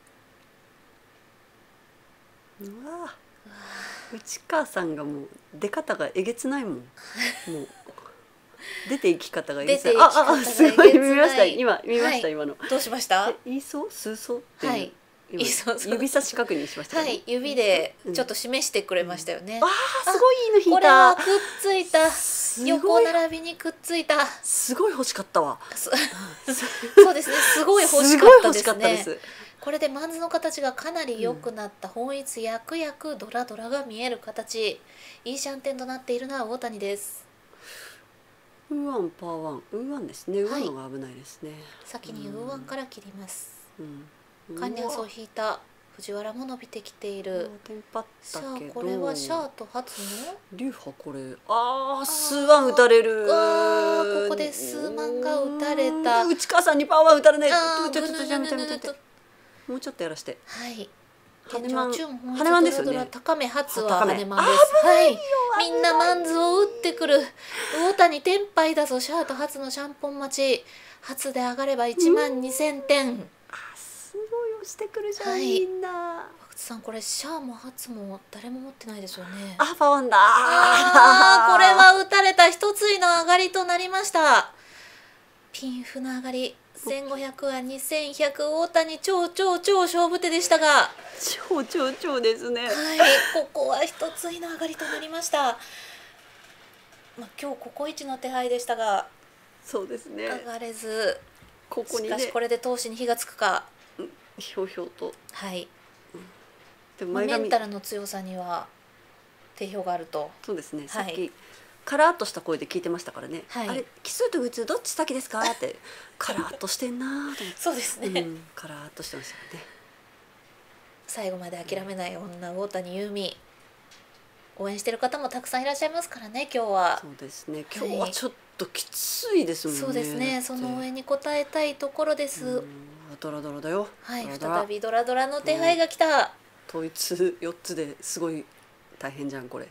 うわ。内川さんがもう出方がえげつないもん。もう出ていき方がえげつない。ああすごい見ました。今見ました、はい、今の。 どうしました？ 言いそう数そうっていう。 はい。 指差し確認しました、ね。 はい、指でちょっと示してくれましたよね。 うん、ああすごいいいの引いた。 これはくっついた。横並びにくっついた。 すごい欲しかったわ。 そうですね。すごい欲しかったですね。これでマンズの形がかなり良くなった、うん、本一躍々ドラドラが見える形、いいシャンテンとなっているのは大谷です。 ウーワンパーワン、ウーワンですね。ウーワンのが危ないですね。 先にウーワンから切ります。 うん。 カンニャンソを引いた藤原も伸びてきている。 さあこれはシャート初の流派これああ数万打たれる。 ああここで数万が打たれた。 内川さんにパワー打たれない。 あちょっとちょっとちょっとちょっともうちょっとやらして。 はい。 羽マン羽マンですよね。高め初は羽マンです。はい。みんなマンズを打ってくる。大谷テンパイだぞ。シャート初のシャンポン待ち。初で上がればいちまんにせんてん。 すごい押してくるじゃん、はい、みんな。 福津さんこれシャーも初も誰も持ってないですよね。 あパワンだ。 あこれは打たれた一ついの上がりとなりました。ピンフの上がりせんごひゃくはにせんひゃく。大谷超超超勝負手でしたが超超超ですね。 はいここは一ついの上がりとなりました。まあ今日ここ一の手配でしたがそうですね上がれずここに、ね、 しかしこれで闘志に火がつくか。 ひょうひょうと。 はい。 うん、 でもメンタルの強さには定評があると。 そうですね。はい、さっきカラッとした声で聞いてましたからね。はい、あれ奇数と普通どっち先ですかってカラッとしてんなと思って。 そうですね、 うん。カラッとしてましたね。 最後まで諦めない女大谷優美。応援してる方もたくさんいらっしゃいますからね今日は。 そうですね。今日はちょっときついですもんね。 そうですね。その応援に応えたいところです。 ドラドラだよ。 はい、再びドラドラの手配が来た。 統一よっつですごい大変じゃんこれ。はい。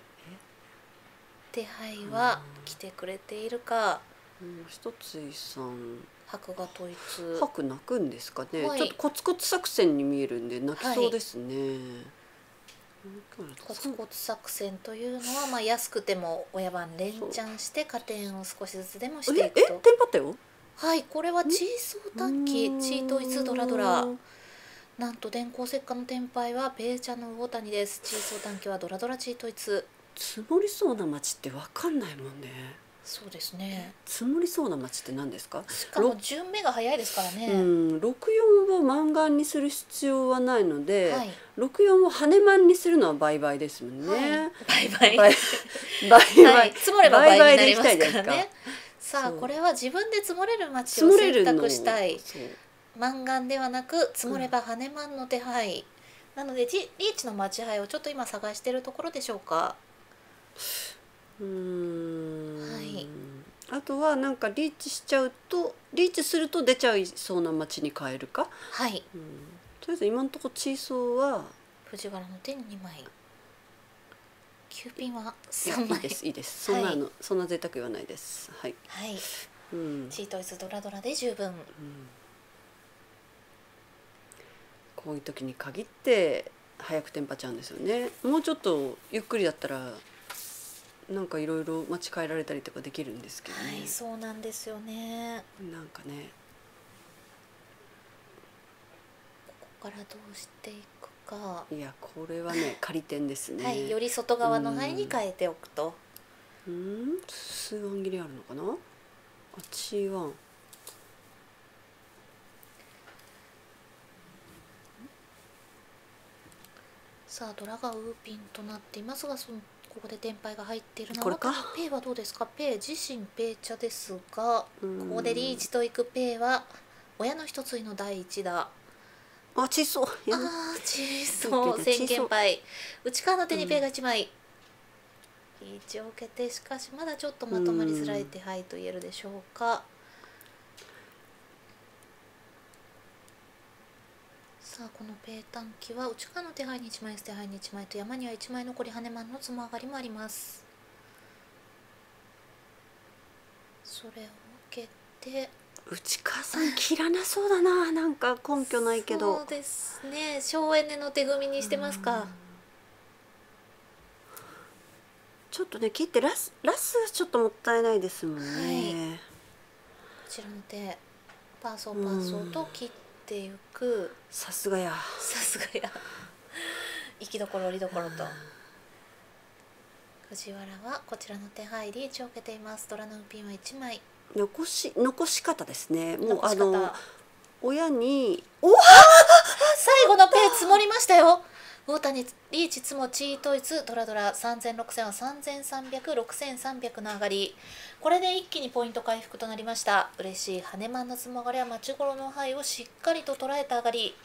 手配は来てくれているか。 一ついさん。 白が統一。 白泣くんですかね。はい、ちょっとコツコツ作戦に見えるんで泣きそうですね。はい、 コツコツ作戦というのはまあ安くても親番連チャンして加点を少しずつでもしていくと。 ええテンパったよ。 はい、これはチーソー短期チートイツドラドラ。 うんなんと電光石火の天敗はペイちゃんの魚谷です。チーソー短期はドラドラチートイツ。 積もりそうな街ってわかんないもんね。 そうですね。 積もりそうな街って何ですか？ しかも順目が早いですからね。 うん、ろくよんを満願にする必要はないので、 はい、 ろくよんを羽満にするのは倍々ですもんね。 はい、倍々。 倍々、 はい、積もれば倍になりますから倍々でいきたいね。さあ、これは自分で積もれる街積をもれるの選択したい。 そう満願ではなく積もれば羽満の手配、なのでリリーチの待ち配をちょっと今探しているところでしょうか。 うーん、 はい、 あとはなんかリーチしちゃうとリーチすると出ちゃいそうな街に変えるか、 はい、 うん、とりあえず今のところチーソーは藤原の手ににまい、きゅうピンはさんまい。 いいですいいです、そんなの、はい、そんな贅沢言わないです。はい、 はい、 うん、 チートイツドラドラで十分、うん、 こういう時に限って早くテンパちゃうんですよね。もうちょっとゆっくりだったらなんかいろいろ間違えられたりとかできるんですけどね。 はい、そうなんですよね。 なんかね、 ここからどうしていくか。 いやこれはね仮点ですね。 はい、より外側の範囲に変えておくと。 うん、数ワン切りあるのかな。あ、チーワン。 さあドラがウーピンとなっていますが、そのここで天敗が入っているのこれか。 ペイはどうですか。ペイ自身ペイ茶ですが、ここでリーチといくペイは親の一ついの第一打。 あ、小そう。 ああ、小そう宣言敗。内側の手にペイがいちまい、うん、リーチを受けて、しかしまだちょっとまとまりづらい手配と言えるでしょうか。さあこのペイ短期は内側の手配にいちまい、捨て配にいちまいと山にはいちまい残り、羽満のつも上がりもあります。それを受けて内川さん切らなそうだな、なんか根拠ないけど。 そうですね、省エネの手組みにしてますか。 ちょっとね切ってラスラスちょっともったいないですもんね。 はい、こちらの手パーソーパーソーと切っていく。 さすがやさすがや生きどころ折りどころと。藤原はこちらの手配リーチを受けています。ドラのウピンはいちまい。 残し残し方ですね。もうあの親にお最後のペイ積もりましたよ。大谷リーチつもチートイツドラドラさんぜんろくせんはさんぜんさんびゃくろくせんさんびゃくの上がり、これで一気にポイント回復となりました。嬉しい羽満のつも上がりは待ち頃の範囲をしっかりと捉えた上がり。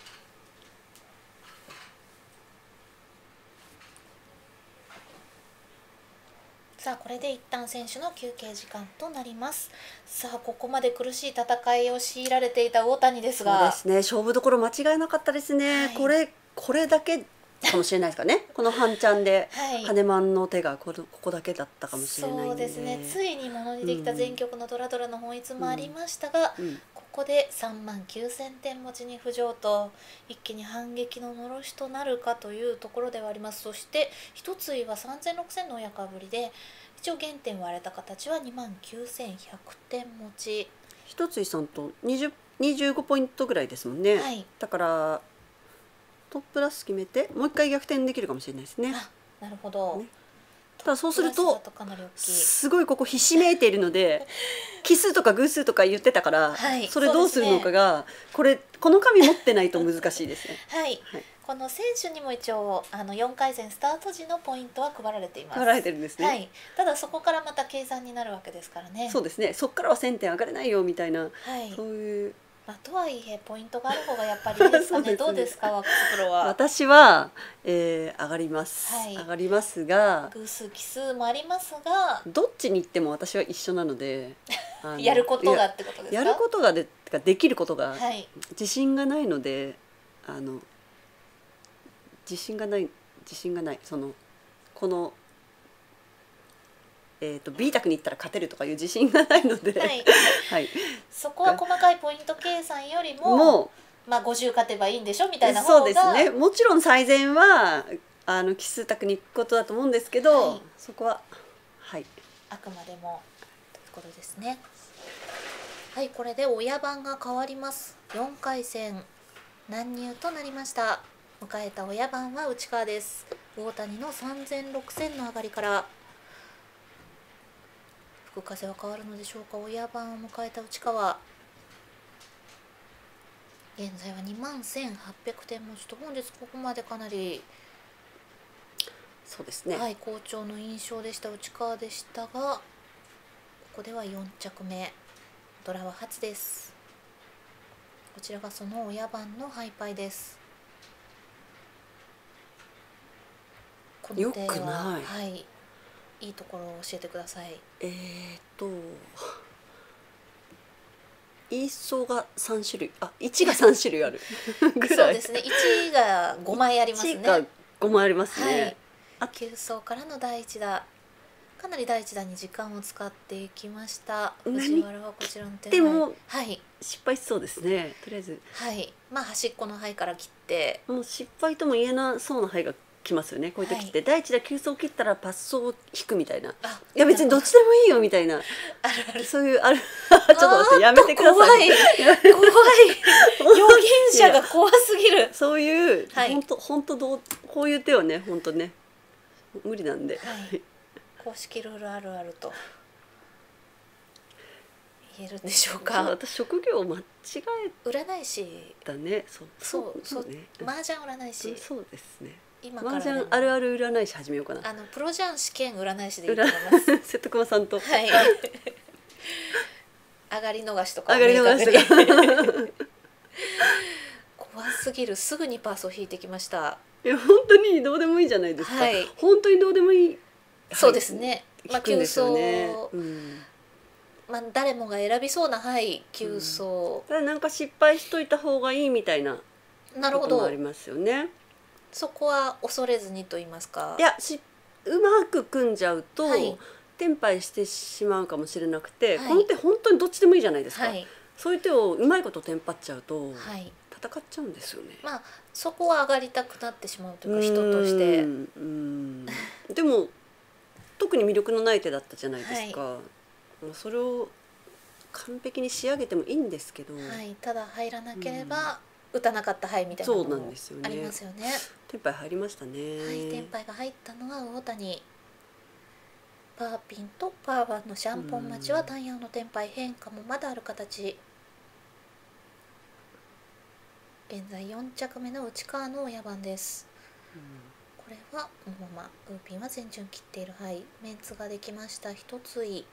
さあこれで一旦選手の休憩時間となります。さあここまで苦しい戦いを強いられていた大谷ですが、 そうですね、勝負どころ間違いなかったですね。はい、これこれだけかもしれないですかね。この半チャンで羽満の手がこここだけだったかもしれないんで。 そうですね、ついにものにできた全局のドラドラの本質もありましたが、うんうん、ここでさんまんきゅうせんてん持ちに浮上と一気に反撃ののろしとなるかというところではあります。そして一ついはさんぜんろくせんの親かぶりで、一応減点割れた形はにまんきゅうせんひゃくてん持ち。 一ついさんとにじゅう、にじゅうごポイントぐらいですもんね。はい、だからトップラス決めてもう一回逆転できるかもしれないですね。 あ、なるほど、ね、 ただそうするとすごいここひしめいているので奇数とか偶数とか言ってたから、はい、それどうするのかが、ね、これこの紙持ってないと難しいですね。 はい、はい、この選手にも一応あのよんかい戦スタート時のポイントは配られています。 配られてるんですね。 はい、ただそこからまた計算になるわけですからね。 そうですね、そこからはせんてん上がれないよみたいな、はい、そういうまあ、とはいえポイントがある方がやっぱりいいですかね。ね、どうですかワックスプロは。 私は、えー、上がります、はい、上がりますが偶数奇数もありますがどっちに行っても私は一緒なのでやることがってことですか。 やることが で, できることが自信がないので、はい、あの自信がない自信がないそのこのえー、と B 択に行ったら勝てるとかいう自信がないので、はいはい、そこは細かいポイント計算よりももう、まあ、ごじゅう勝てばいいんでしょみたいな方が。そうですね、 もちろん最善はあの奇数択に行くことだと思うんですけど、はい、そこは、はい、 あくまでもということですね。 はい、これで親番が変わります。よんかい戦難入となりました。迎えた親番は内川です。大谷のさん戦ろく戦の上がりから吹く風は変わるのでしょうか。親番を迎えた内川、現在はにまんせんはっぴゃくてん持ちと、本日ここまでかなりそうですね、 はい、好調の印象でした内川でしたが、ここではよん着目、ドラは初です。こちらがその親番のハイパイです。この手はよくない、 はい、いいところを教えてください。 えーっといっそうがさん種類、あいちがさん種類あるぐらい。 そうですね、いちがごまいありますね。 いちがごまいありますね、 はいあきゅう層からのだいいち打、かなりだいいち打に時間を使っていきました。藤原はこちらの手でもはい失敗しそうですね。とりあえずはいまあ端っこの牌から切って、 もう失敗とも言えなそうな牌が来ますよね。こうやって切って、 はいだいいち打きゅう層切ったらパッソを引くみたいな、 あいや別にどっちでもいいよみたいな、 あるあるそういうあるちょっと待ってやめてくださ怖いい怖い予言者が怖すぎる。 そういう、 はい本当本当どうこういう手はね本当ね無理なんで、 はい公式ルールあるあると言えるんでしょうそうか。 私職業を間違え占い師、 たね。そうそうそうね、 麻雀占い師、 そうですね。 今から麻でも雀あるある占い師始めようかな。 あのプロ雀士兼占い師でいいと思います。 占瀬戸熊さんとはい上がり逃しとかを上がり逃しと明確にか怖すぎる。すぐにパースを引いてきました。 いや本当にどうでもいいじゃないですか、 はい本当にどうでもいい、 そうですね、まあ聞くんですよね急走うん、 まあ誰もが選びそうなはい急走、 ただなんか失敗しといた方がいいみたいななるほどこともありますよね。 そこは恐れずにと言いますか。 いやしうまく組んじゃうと、 はいテンパイしてしまうかもしれなくて、 はいこの手本当にどっちでもいいじゃないですか、 はいそういう手をうまいことテンパっちゃうと、 はい戦っちゃうんですよね。 まあそこは上がりたくなってしまうというか、人としてうんうんでも特に魅力のない手だったじゃないですか、まあそれを完璧に仕上げてもいいんですけど、 はいただ入らなければ打たなかった牌みたいなそうなのもんですよねありますよね。 テンパイ入りましたね。 はいテンパイが入ったのは魚谷。パーピンとパーワンのシャンポン待ちは単陽のテンパイ、変化もまだある形。現在よん着目の内川の親番です。これはこのままウーピンは全順切っている牌、メンツができました。一つい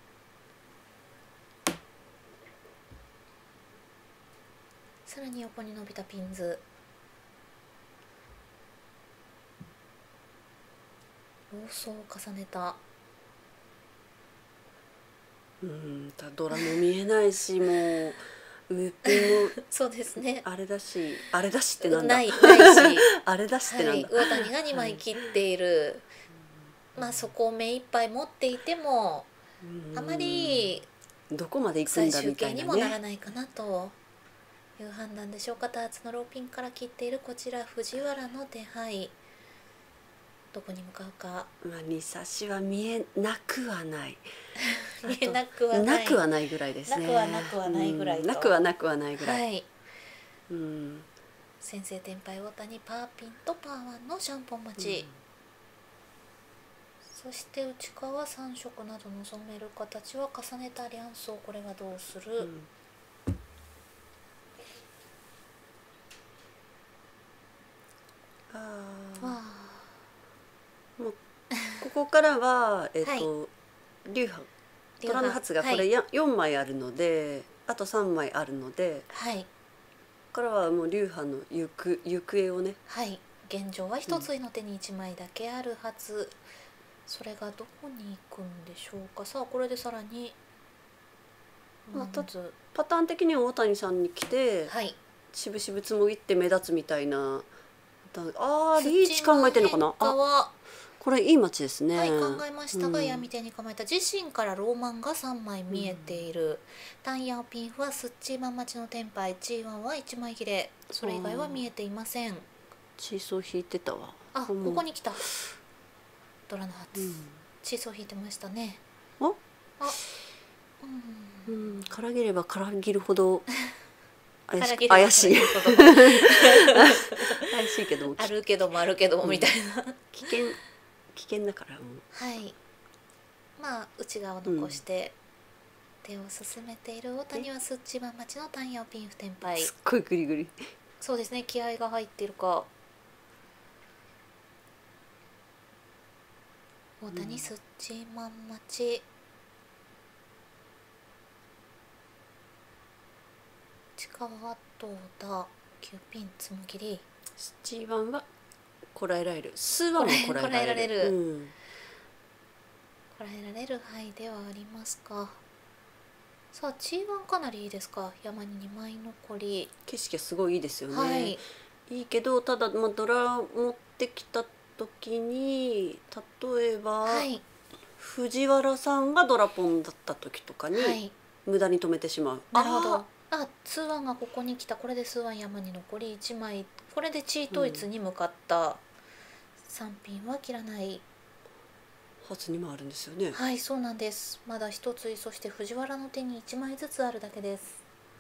さらに横に伸びたピンズ、ローソーを重ねた。 うんだドラも見えないしもうウーピンもそうですねあれだしあれだしってなんだないないしあれだしってなんだ、 はい、魚谷がにまい切っている、まあそこを目いっぱい持っていてもうんあまりどこまで行くん最終だみたいな形にもならね。 ないかなという判断でしょうか。ダーツのローピンから切っているこちら藤原の手配、どこに向かうか。 まあ二差しは見えなくはない見えなくはないなくはないぐらいですね。 なくはなくはないぐらいとうんなくはなくはないぐらい、 はいうん先制天敗大谷、パーピンとパーワンのシャンポン待ち、そして内側さん色など望める形は重ねた両層、これはどうする、 うんあーわもうここからはえっ、 はいと流派流虎の発がこれや、よんまいあるのであとさんまいあるので、 はいここからはもう流派の行く行方をね、 はい現状は一つの手にいちまいだけあるはず、それがどこに行くんでしょうか。さあこれでさらにまたまずパターン的には大谷さんに来て、 はい渋々つもぎって目立つみたいな、あーリーチ考えてんのかな。あはこれいい街ですね。 はい考えましたが、 うん闇手に構えた自身からローマンがさんまい見えている、タンヤオピンフはスッチーマン待ちのテンパイ、チーワンはいちまい切れ、それ以外は見えていません。 チーソー引いてたわ。 あ、こもうこに来たドラのハツ、 うんチーソー引いてましたね。 ああうんうん、からげればからぎるほど怪しからぎれば怪しいからぎるほど怪しいけどもあるけどもあるけどもみたいな、 危険危険だからもうはいまあ内側を残して手を進めている大谷はスッチバン待ちの単葉ピンフテンパイ。 すっごいグリグリ。 そうですね、気合が入っているか。大谷スッチマン待ち、近はどうだ。きゅうピンつもぎり、 スチーワンはこらえられる、スーワンもこらえられる、 こらえられるうん、 こらえられる範囲ではありますか。さあ ジーワン かなりいいですか。山ににまい残り、 景色はすごいいいですよね、 はい、 いいけどただ、まあ、ドラ持ってきた時に例えば、 はい、 藤原さんがドラポンだった時とかに、 はい、 無駄に止めてしまう。 なるほど。 ああ、ツーワンがここに来た。これでツーワン山に残りいちまい。これで地位統一に向かった、うん、さんピンは切らない。 発にもあるんですよね。 はい、そうなんです。まだ一つ、そして藤原の手にいちまいずつあるだけです。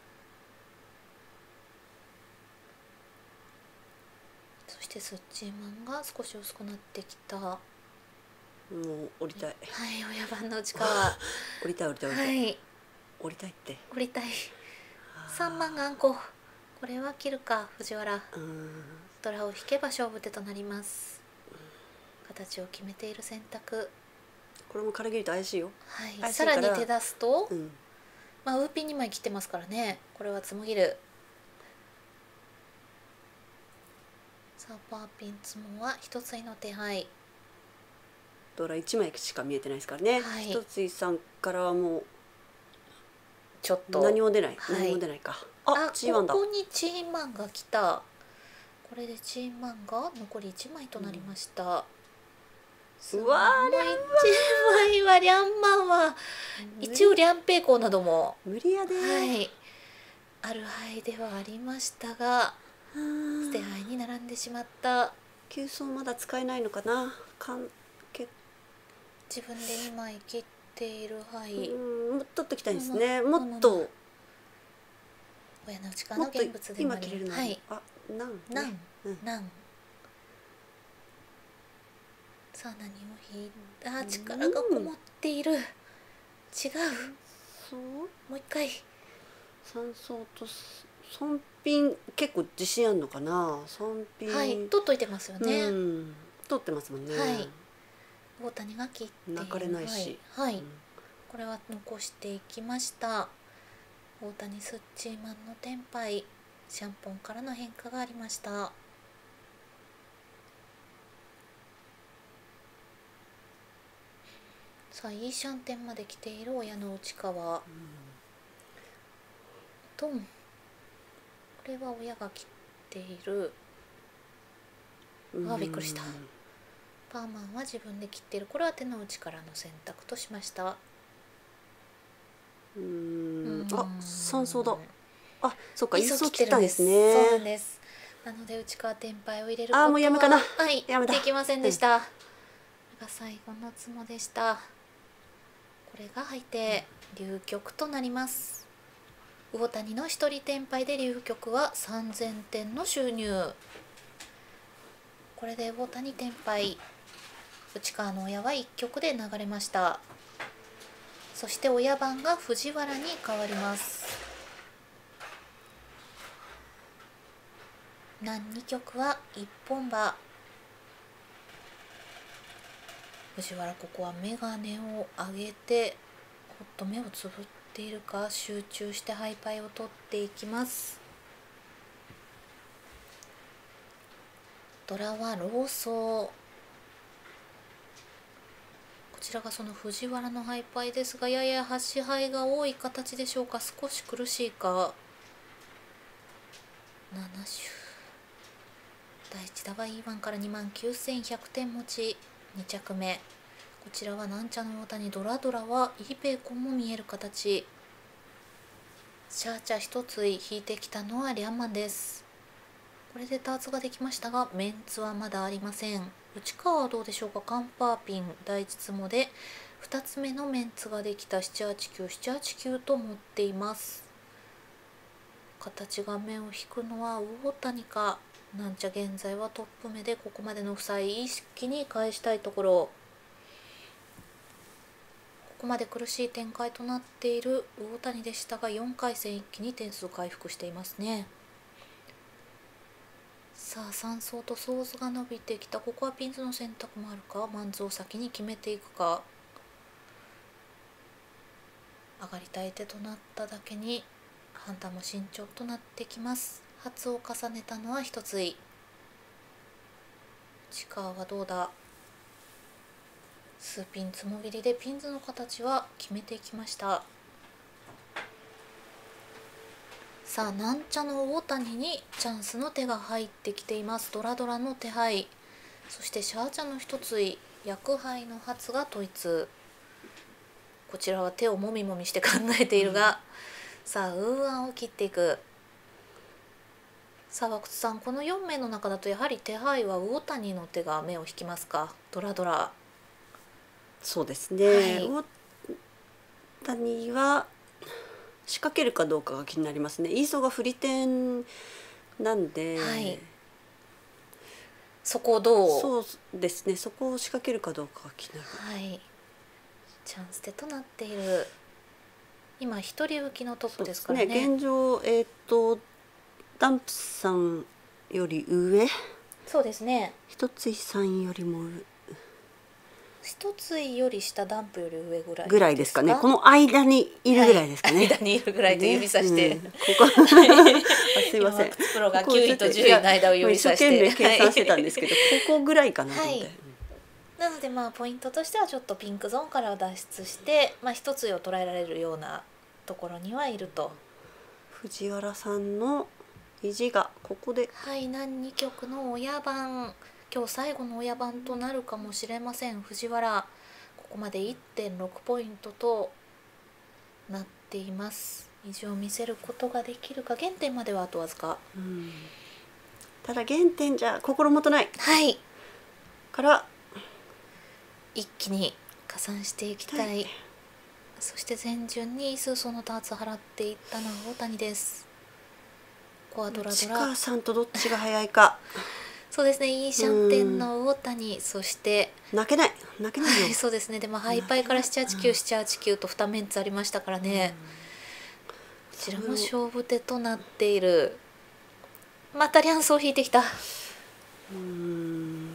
そしてスッチーマンが少し薄くなってきた。もう降りたい。 はい、親番の内側降りたい降りたい降りたい、 はい、 降りたいって降りたい。さんまんがあんこ、これは切るか藤原。ドラを引けば勝負手となります。形を決めている選択。 これもからぎりと怪しいよ。 はい、さらに手出すと、 うん、 まあウーピンにまい切ってますからね。これはつもぎる。さあパーピンツモは一ついの手配。 ドラいちまいしか見えてないですからね、はい、一ついさんからはもうちょっと何も出ない、 はい、 何も出ないか。あ、 あ、 チーワンだ。 ここにチーマンが来た。これでチーマンが残りいちまいとなりました。 うん、うわー、 リャンマンいちまいはリャンマンは一応リャンペイコーなども無理やで、 はい、ある範囲ではありましたが捨て牌に並んでしまった。 急走まだ使えないのかな。かんけ自分でにまい切っている範囲、 うん、取っときたいですね、もっと親の内側の現物でもあります。今切れるの、はい、 あ、なん、 なん、 ね、 なん。さあ何を引いた。力がこもっている。違う。 そう。 もう一回。 三層と三ピン結構自信あるのかな。三ピン。 はい、取っといてますよね。うん、 取ってますもんね。 はい。大谷が切っている。 泣かれないし。 はい。はい、うん、これは残していきました。大谷スッチーマンのテンパイ、シャンポンからの変化がありました。さあいいシャンテンまで来ている親の内側、うん、トン。これは親が切っている。あ、びっくりした。パーマンは自分で切っている。これは手の内からの選択としました。 うーん、あ、三層だ。あ、そっか、 一層切ったんですね。 そうなんです。なので内側テンパイを入れることは、 あ、もうやめかな。 はい、 やめだ。 できませんでした。うん、が最後のツモでした。これが入って流局となります。魚谷の一人テンパイで流局はさんぜんてんの収入。これで魚谷テンパイ、内川の親はいっ局で流れました。そして親番が藤原に変わります。南に局はいっぽん馬。藤原ここは眼鏡を上げてほっと目をつぶっているか、集中してハイパイを取っていきます。ドラはローソー。こちらがその藤原のハイパイですが、やや端ハイが多い形でしょうか。少し苦しいか。なな周。第一打は イーワン からにまんきゅうせんひゃくてん持ち。に着目。こちらはなんちゃの大谷。ドラドラはイーペイコンも見える形。シャーチャ一つ引いてきたのはリャンマンです。これでダーツができましたがメンツはまだありません。内側はどうでしょうか。カンパーピン第一ツモでふたつめのメンツができたななはちきゅう、ななはちきゅうと持っています。形が目を引くのは魚谷か。なんちゃ現在はトップ目で、ここまでの負債一気に返したいところ。ここまで苦しい展開となっている魚谷でしたが、よんかい戦一気に点数回復していますね。さあさん走とソーズが伸びてきた。ここはピンズの選択もあるか。マンズを先に決めていくか。上がりたい手となっただけに判断も慎重となってきます。発を重ねたのは一つい。内川はどうだ。数ピンつもぎりでピンズの形は決めていきました。さあなんちゃの魚谷にチャンスの手が入ってきています。ドラドラの手配、そしてシャーチャの一つい、薬杯の発が統一。こちらは手をもみもみして考えているが、うん、さあウーアンを切っていく。さあ和久津さん、このよんめいの中だとやはり手配は魚谷の手が目を引きますか。ドラドラ。 そうですね、はい、魚谷は仕掛けるかどうかが気になりますね。イーソーが振り点なんで、はい、 そこをどう。 そうですね、そこを仕掛けるかどうかが気になる。 はい、チャンス手となっている。今一人浮きのトップですからね。 ね、現状えっ、ー、とダンプさんより上。 そうですね。 一ついさんよりも一ついより下、ダンプより上ぐらいぐらいですかね。この間にいるぐらいですかね。 はい、間にいるぐらいと指さして、ね、うん、ここすいません。 プロがきゅういとじゅういの間を指さして、 一生懸命計算してたんですけど、ここぐらいかなと思って。はい、 なのでまあポイントとしてはちょっとピンクゾーンから脱出して、まあ一ついを捉えられるようなところにはいると。 藤原さんの意地がここで、 はい、何に局の親番。今日最後の親番となるかもしれません。藤原ここまで いってんろく ポイントとなっています。意地を見せることができるか。減点まではあとわずか、 うん、ただ減点じゃ心もとない、 はい、 から一気に加算していきたい、はい、そして前順に数層のダーツ払っていったのは大谷です。ここはドラドラ。 市川さんとどっちが早いか。 そうですね、いいシャンテンの魚谷、そして泣けない泣けないよ、 はい、そうですね。でもハイパイからななはちきゅう、ななはちきゅうとにメンツありましたからね、こちらも勝負手となっている。またリャンスを引いてきた。うーん、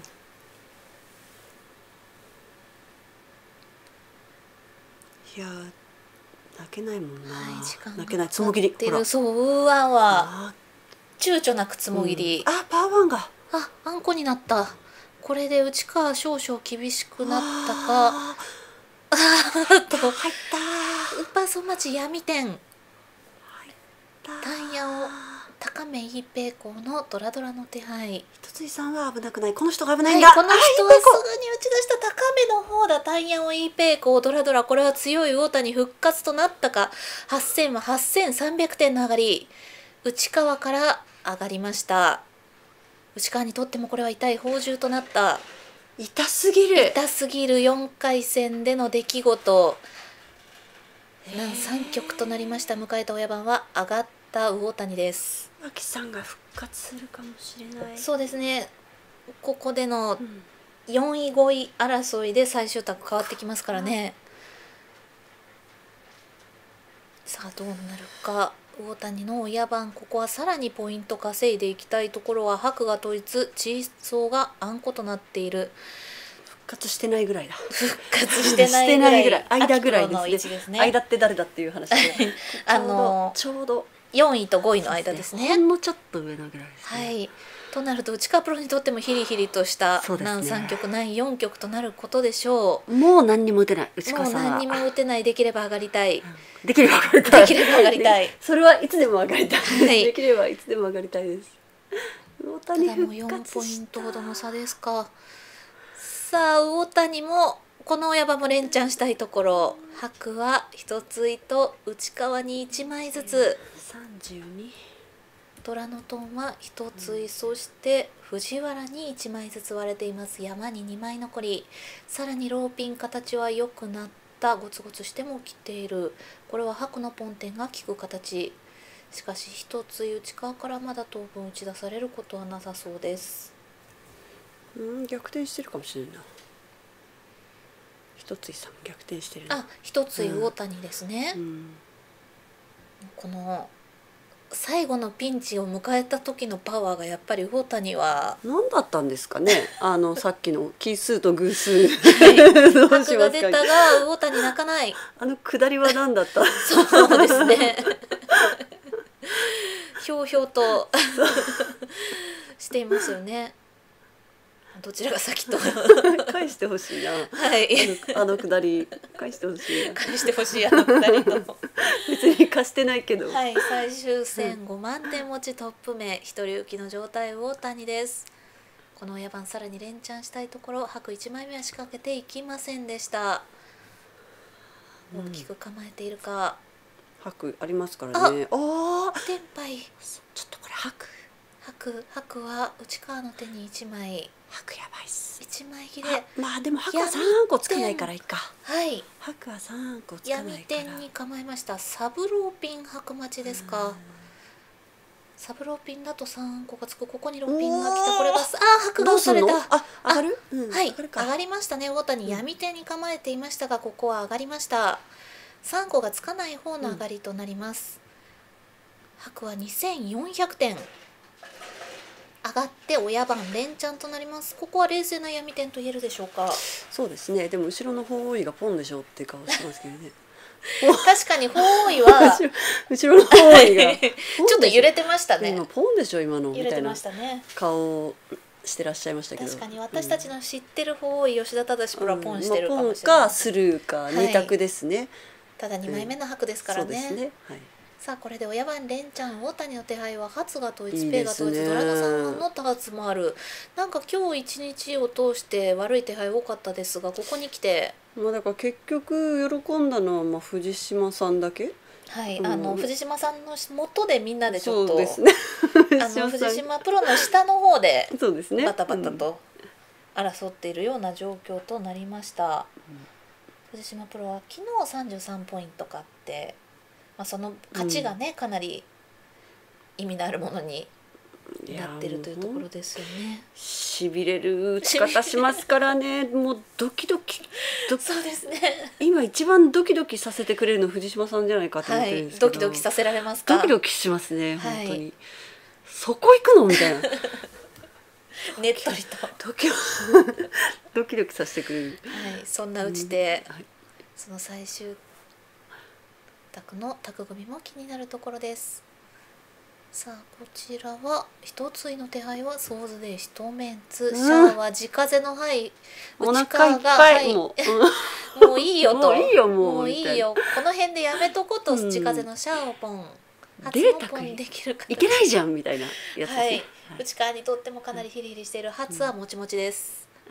いや泣けないもんな、 はい、時間泣けない。つもぎり、ほら、 そう、ウーアンは躊躇なくつもぎり、 うん、あパーワンがあ、あんこになった。これで内川少々厳しくなったか。あーと入った。 ウッパーソンマチ闇点。タイヤを高め一平行のドラドラの手配。 一ついさんは危なくない。この人が危ないんだ、 はい、この人はすぐに打ち出した高めの方だ。タイヤを一平行ドラドラ。これは強い魚谷復活となったか。はっせんははっせんさんびゃくてんの上がり。内川から上がりました。内川にとってもこれは痛い報酬となった。 痛すぎる痛すぎるよんかい戦での出来事。なんさん局となりました。迎えた親番は上がった魚谷です。 脇さんが復活するかもしれない。 そうですね、ここでのよんいごい争いで最終卓変わってきますからね。さあどうなるか。魚谷の親番、ここはさらにポイント稼いでいきたいところは白が統一、チーソーがあんことなっている。 復活してないぐらいだ。 復活してないぐらいぐらい間ぐらいですね。 ですね。 間って誰だっていう話であのちょうどよんいとごいの間ですね。 ほんのちょっと上のぐらいですね。 はい。となると内川プロにとってもヒリヒリとした難ね、 さん局難よん局となることでしょう。もう何にも打てない内川さんは。 もう何にも打てない。できれば上がりたい。 できれば上がりたい。 できれば上がりたい。 それはいつでも上がりたい。 はい、 できればいつでも上がりたいです。魚谷復活した。ただもうよんポイントほどの差ですか。さあ魚谷もこの親番も連チャンしたいところ。白は一ついと内川にいちまいずつ。 さんじゅうに。 虎のトンはひとつい、そして藤原にいちまいずつ割れています。山ににまい残り。さらにローピン形は良くなった。ゴツゴツしても切っている。これは白のポンテンが効く形。しかしひとつい内側からまだ当分打ち出されることはなさそうです。 うん、逆転してるかもしれないな。一ついさん逆転してる、ね、 あ、一つい魚谷ですね、 うん、 この最後のピンチを迎えた時のパワーがやっぱり魚谷は何だったんですかね。あのさっきの奇数と偶数、 はい、 どうし白が出ますか。 たが魚谷泣かない。 あの下りは何だった。 そうですねひょうひょうとしていますよね。どちらが先と返してほしいな。 はいあの、あの下り返してほしいな。 返してほしいあのくだりと別に貸してないけど。 はい、最終戦ごまんてん持ちトップ目一人浮きの状態魚谷です。この親番さらに連チャンしたいところ、白いちまいめは仕掛けていきませんでした。大きく構えているか、 白ありますからね。ああ天杯。 ちょっとこれ白白白は内側の手にいちまい。 白やばいっす。 いちまい切れ。 まあでも白はさんこつかないからいいか。 はい。 白はさんこつかないから。 闇点に構えました。サブローピン白待ちですか。サブローピンだとさんこがつく。ここにローピンが来た。これがあ白が押された。 あ上がる、うん、 はい上がりましたね。魚谷闇点に構えていましたが、ここは上がりました。さんこがつかない方の上がりとなります、うん、白はにせんよんひゃくてん上がって親番連チャンとなります。ここは冷静な闇点と言えるでしょうか。 そうですね。でも後ろの方位がポンでしょっていう顔してますけどね確かに方位は後ろの方位がちょっと揺れてましたね。 今ポンでしょ今のみたいな顔をしてらっしゃいましたけど、 確かに私たちの知ってる方位、吉田忠プロはポンしてるかもしれない、うんまあ、 ポンかスルーかに択ですね、はい、 ただにまいめの白ですからね、 うん、そうですね、はい。さあこれで親番連チャン魚谷の手配は初が統一ペイが統一ドラゴンさんの多発もある。なんか今日一日を通して悪い手配多かったですが、ここに来てまあだから結局喜んだのはまあ藤島さんだけ。 はい、うん、あの藤島さんの元でみんなでちょっとそうですねあの藤島プロの下の方でそうですねバタバタと争っているような状況となりました、うん、藤島プロは昨日さんじゅうさんポイント勝って、まあ、その勝ちがね、うん、かなり意味のあるものになってるというところですよね。 しびれる打ち方しますからねもうドキドキドキそうですね。 今一番ドキドキさせてくれるの藤島さんじゃないかと思ってるんですけど、 はい、ドキドキさせられますか。 ドキドキしますね、はい、本当にそこ行くのみたいなねっとりとドキドキドキさせてくれる、 はい、そんなうちで、うんはい、その最終卓の卓組も気になるところです。さあこちらは一ついの手配はソーズで一メンツ、うん、シャアは地風のはい内側がはい、 もうもういいよともういいよもうもういいよこの辺でやめとこと地風のシャアをポン、うん、初のポンできるかいけないじゃんみたいなやつですね、はいはい、 内側にとってもかなりヒリヒリしている初はもちもちです、うん、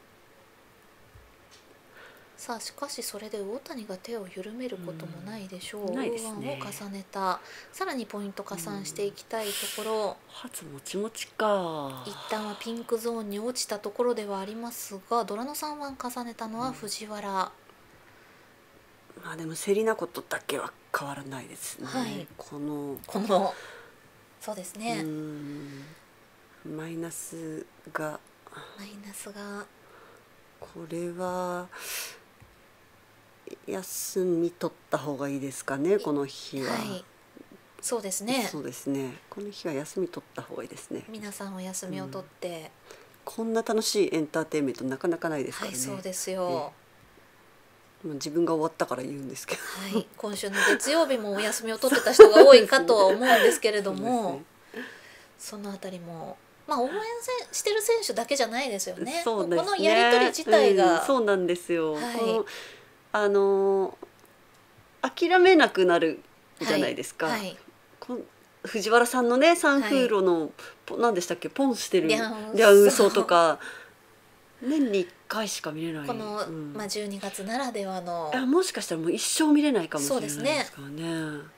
さあしかしそれで魚谷が手を緩めることもないでしょう。ウーワンを重ねた。さらにポイント加算していきたいところ。 初もちもちか。 一旦はピンクゾーンに落ちたところではありますが、ドラのさんわん重ねたのは藤原。うん、 まあでもセリナことだけは変わらないですね。はい、このこのそうですね。 うんマイナスがマイナスがこれは。休み取った方がいいですかねこの日は、はい、 そうですねそうですねこの日は休み取った方がいいですね。 皆さんお休みを取って、うん、 こんな楽しいエンターテインメントなかなかないですからね。 はいそうですよ、 ね、自分が終わったから言うんですけど、 はい、今週の月曜日もお休みを取ってた人が多いかとは思うんですけれども そ, ね、そのあたりもまあ応援してる選手だけじゃないですよね。 そうですねこのやり取り自体が、 うん、そうなんですよ、 はい、 このあの諦めなくなるじゃないですか、はいはい、こ藤原さんのねサンフーロの、はい、何でしたっけポンしてるリャンウーソーとか年にいっかいしか見れないこの、うんまあ、じゅうにがつならではのもしかしたらもう一生見れないかもしれないですからね。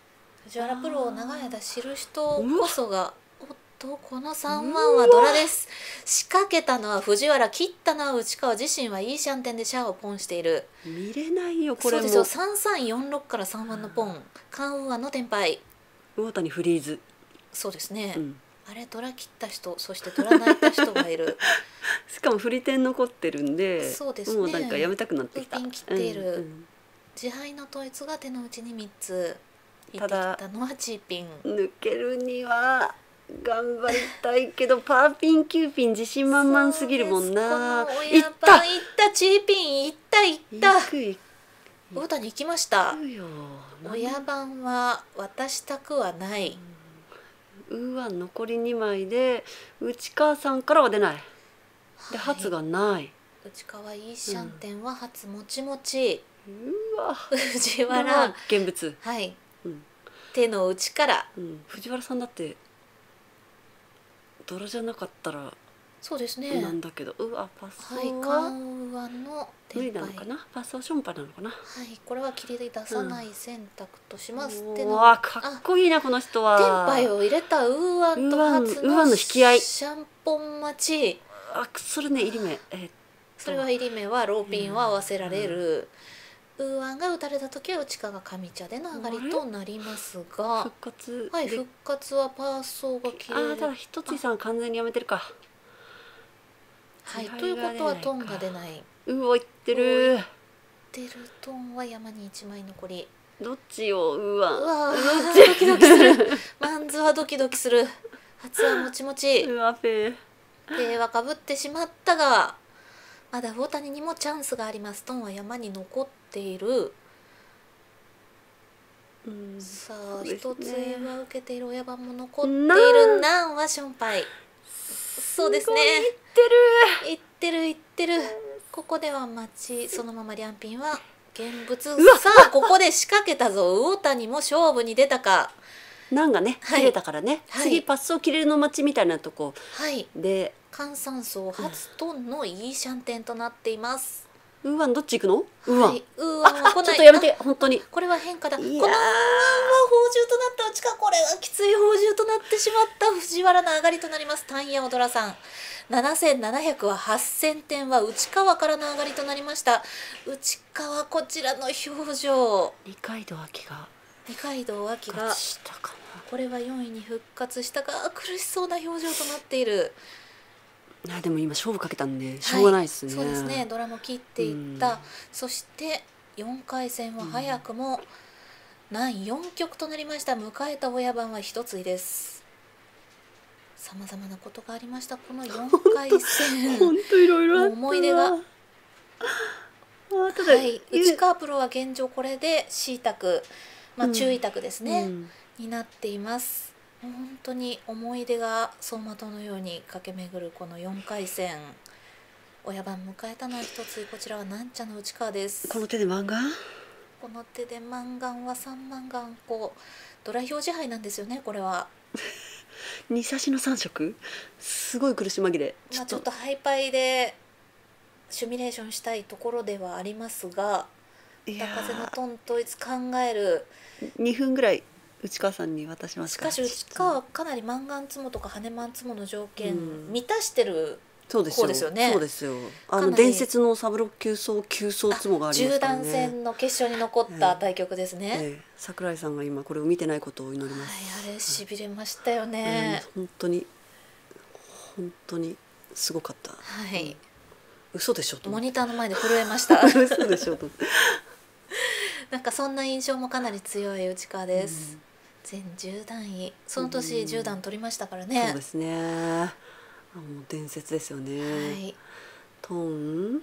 藤原プロを長い間知る人こそが、おっとこのさんばんはドラです。仕掛けたのは藤原、切ったのは内川、自身はいいシャンテンでシャアをポンしている。 見れないよこれも。 そうですよ、さんさんよんろくからさんばんのポン、関羽のテンパイ。 魚谷フリーズ。 そうですね、 うん、 あれドラ切った人、そしてドラ泣いた人がいるしかも振り点残ってるんで、 そうですね、 もうなんかやめたくなってきた。 ピン切っている、 うんうん、 自敗の統一が手の内にみっつ入たってきだたのはチーピン。 抜けるには頑張りたいけどパーピンキューピン自信満々すぎるもんな。 いったいったチーピンいったいった行く行魚谷行きました。 くよ。 親番は渡したくはない。 ウーワン残りにまいで内川さんからは出ないで、 はい、 初がない。 内川いいシャンテンは初もちもち、 うわ藤原現物、 はい、 うん、 手の内から、 うん、藤原さんだってドラじゃなかったらそうですね、 なんだけど、うわパスはい、 は関羽の無理なのかな、パスはションパなのかな。 はい、これは切り出さない選択とします。 う手のわかっこいいなこの人は。 テンパイを入れたウーワンと初ウーワンの引き合いシャンポン待ち。 あ、それね入り目、えー、 それは入り目はローピンは合わせられる、ウーワンが打たれた時は内川が上茶での上がりとなりますが、 復活はい、復活はパーソーが切れる。 あ、ただひとついさん完全にやめてるか。 はい、ということはトンが出ない。 うおいってる。 出るトンは山にいちまい残り。 どっちよ、うわ。 うわードキドキする。マンズはドキドキする。初はもちもち。 うわペー。 ペーはかぶってしまったが、まだ魚谷にもチャンスがあります。トンは山に残っている。 うん、 さあ一、 ね、 つは受けている親番も残っている。ナンはションパイ。そうですね。 いってる。 いってるいってる。ここでは待ち、そのままリャンピンは現物。さあここで仕掛けたぞ。魚谷も勝負に出たか。 ナンがね、 はい、 切れたからね、はい、次パスを切れるの待ちみたいなとこ、 はい、 で換算層初トンのいいシャンテンとなっています。 ウーワンどっち行くの？ウーワン、はい、 ウーワンは来ない。 ちょっとやめて本当に。 これは変化だ。このウーワンはいや宝珠となったうちか。これはきつい宝珠となってしまった藤原の上がりとなります。タンヤオドラさんななせんななひゃくははっせんてんは内川からの上がりとなりました。内川こちらの表情。 二階堂秋が二階堂秋がこれはよんいに復活したが苦しそうな表情となっている。 あ、でも今勝負かけたんでしょうがないですね、 はい、そうですね。ドラも切っていった。そしてよんかい戦は早くも難よんきょくとなりました。迎えた親番は一ついです。さまざまなことがありましたこのよんかい戦。 本当いろいろあった。 思い出が。はい、内川プロは現状これで C 択、まあ、注意択ですね、うん、になっています。本当に思い出が走馬灯のように駆け巡るこのよんかい戦。親番迎えたのは一つ。こちらはなんちゃの内川です。 この手でマンガン、 この手でマンガンはさんマンガンこうドラ表示杯なんですよね。これは二差しのさん色、すごい苦し紛れ。 ちょっと、まあ、ちょっとハイパイでシミュレーションしたいところではありますが、北風のトン統一考える。 にふんぐらい内川さんに渡しますか。 しかし内川はかなりマンガンツモとか羽マンツモの条件満たしてる方ですよね。そうですよ。あの伝説のサブロッきゅう層きゅう層ツモがありますからね。 じゅうだん戦の決勝に残った対局ですね、 ええええ、桜井さんが今これを見てないことを祈ります。 はい、あれしびれましたよね、 うん、本当に本当にすごかった。 はい、うん、 嘘でしょとモニターの前で震えました嘘でしょとなんかそんな印象もかなり強い内川です、うん、全じゅう段位、その年じゅう段取りましたからね、 うん、そうですね。もう伝説ですよね、はい、トン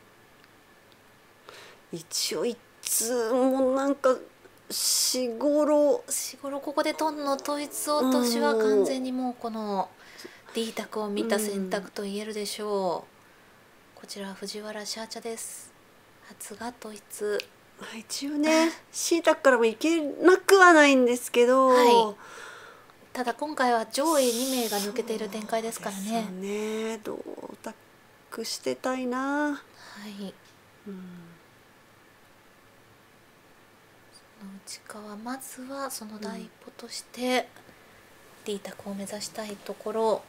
一応いつもなんかしごろしごろここでトンの統一落としは完全にもうこの D 択を見た選択と言えるでしょう、うん、こちらは藤原シャーチャです。初が統一、 一応ね C 択からもいけなくはないんですけど、はい、 ただ今回は上位にめいが抜けている展開ですからね。 そうね、どう託してたいな。 はい、 うん、 内川、まずはその第一歩として、うん、D 卓を目指したいところ。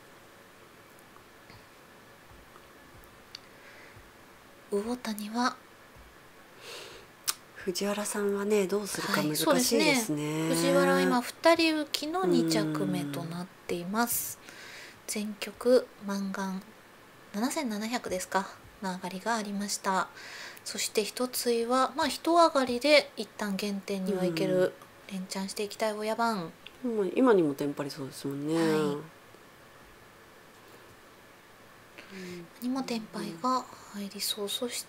魚谷は藤原さんはねどうするか難しいですね。はい、そうですね。 藤原今ふたり浮きのに着目となっています。全局満貫ななせんななひゃくですかの上がりがありました。そして一ついはまあ一上がりで一旦減点にはいける、連チャンしていきたい親番。 今にもテンパりそうですもんね。はい、 にもテンパイが入りそう。そして、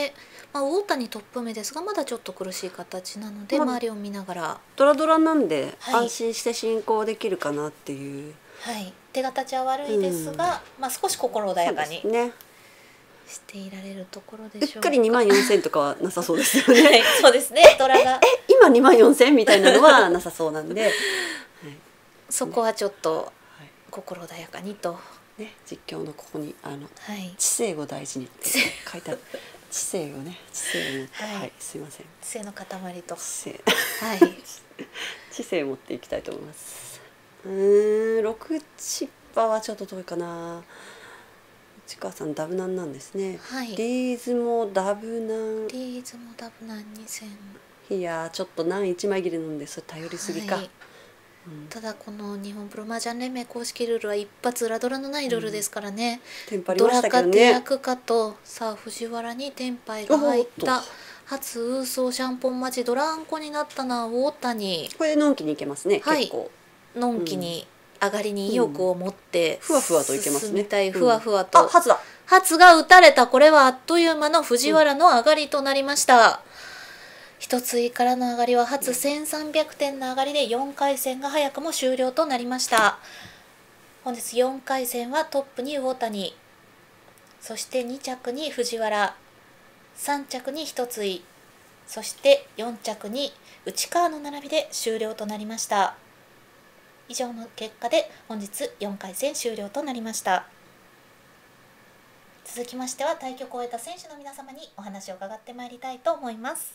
まあ、魚谷トップ目ですがまだちょっと苦しい形なので、まあ、周りを見ながらドラドラなんで安心して進行できるかなっていう、 はい、手形は悪いですが、うん、まあ、少し心穏やかにしていられるところでしょうか。 うっかりにまんよんせんとかはなさそうですよね。 はい、そうですね。ドラがええ今にまんよんせんみたいなのはなさそうなんで、はい、 そこはちょっと心穏やかにと。 ね、実況のここにあの、 はい、 知性を大事にって書いてある。知性をね、知性を持って、はい、はい、すいません。 知性の塊と。知性、 はい、 知性を持っていきたいと思います。うーん、六チッパはちょっと遠いかな。内川さんダブナンなんですね。 はい、 リーズもダブナン。 リーズもダブナンにせん。 いやちょっとナン一枚切れなんでそれ頼りすぎか。はい、 うん、ただこの日本プロ麻雀連盟公式ルールは一発裏ドラのないルールですからね、 うん、テンパりましたけどね。 ドラか手役かと。さあ藤原にテンパイが入った。初ウーソーシャンポン待ちドランコになったのは魚谷。 これのんきにいけますね、はい、結構のんきに上がりに意欲を持ってふわふわといけますね。 ふわふわと、 あ、初だ。 初が打たれた。これはあっという間の藤原の上がりとなりました。一ついからの上がりは初せんさんびゃくてんの上がりでよんかい戦が早くも終了となりました。本日よんかい戦はトップに魚谷、そしてに着に藤原、さん着に一つい、そしてよん着に内川の並びで終了となりました。以上の結果で本日よんかい戦終了となりました。続きましては対局を終えた選手の皆様にお話を伺ってまいりたいと思います。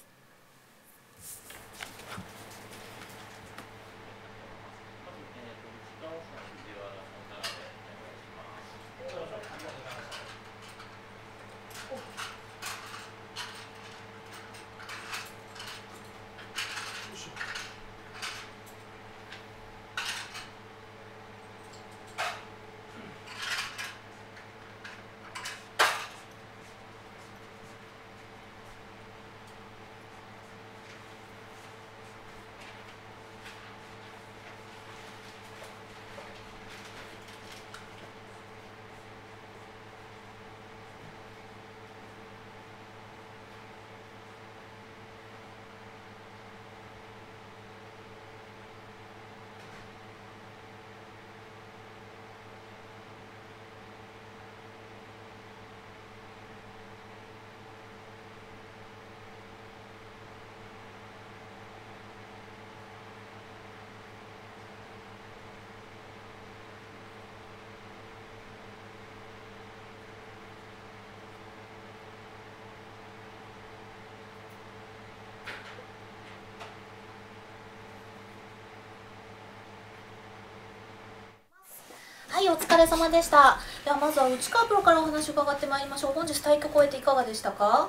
はい、お疲れ様でした。ではまずは内川プロからお話を伺ってまいりましょう。本日対局を終えていかがでしたか？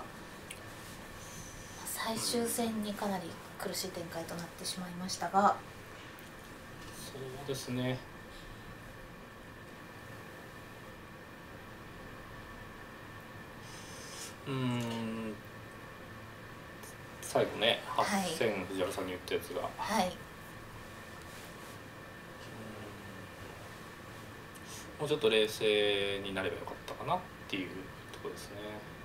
最終戦にかなり苦しい展開となってしまいましたが。 そうですね。うーん。最後ね、はっせん、はい、藤原さんに言ったやつが。 はい。 もうちょっと冷静になればよかったかなっていうところですね。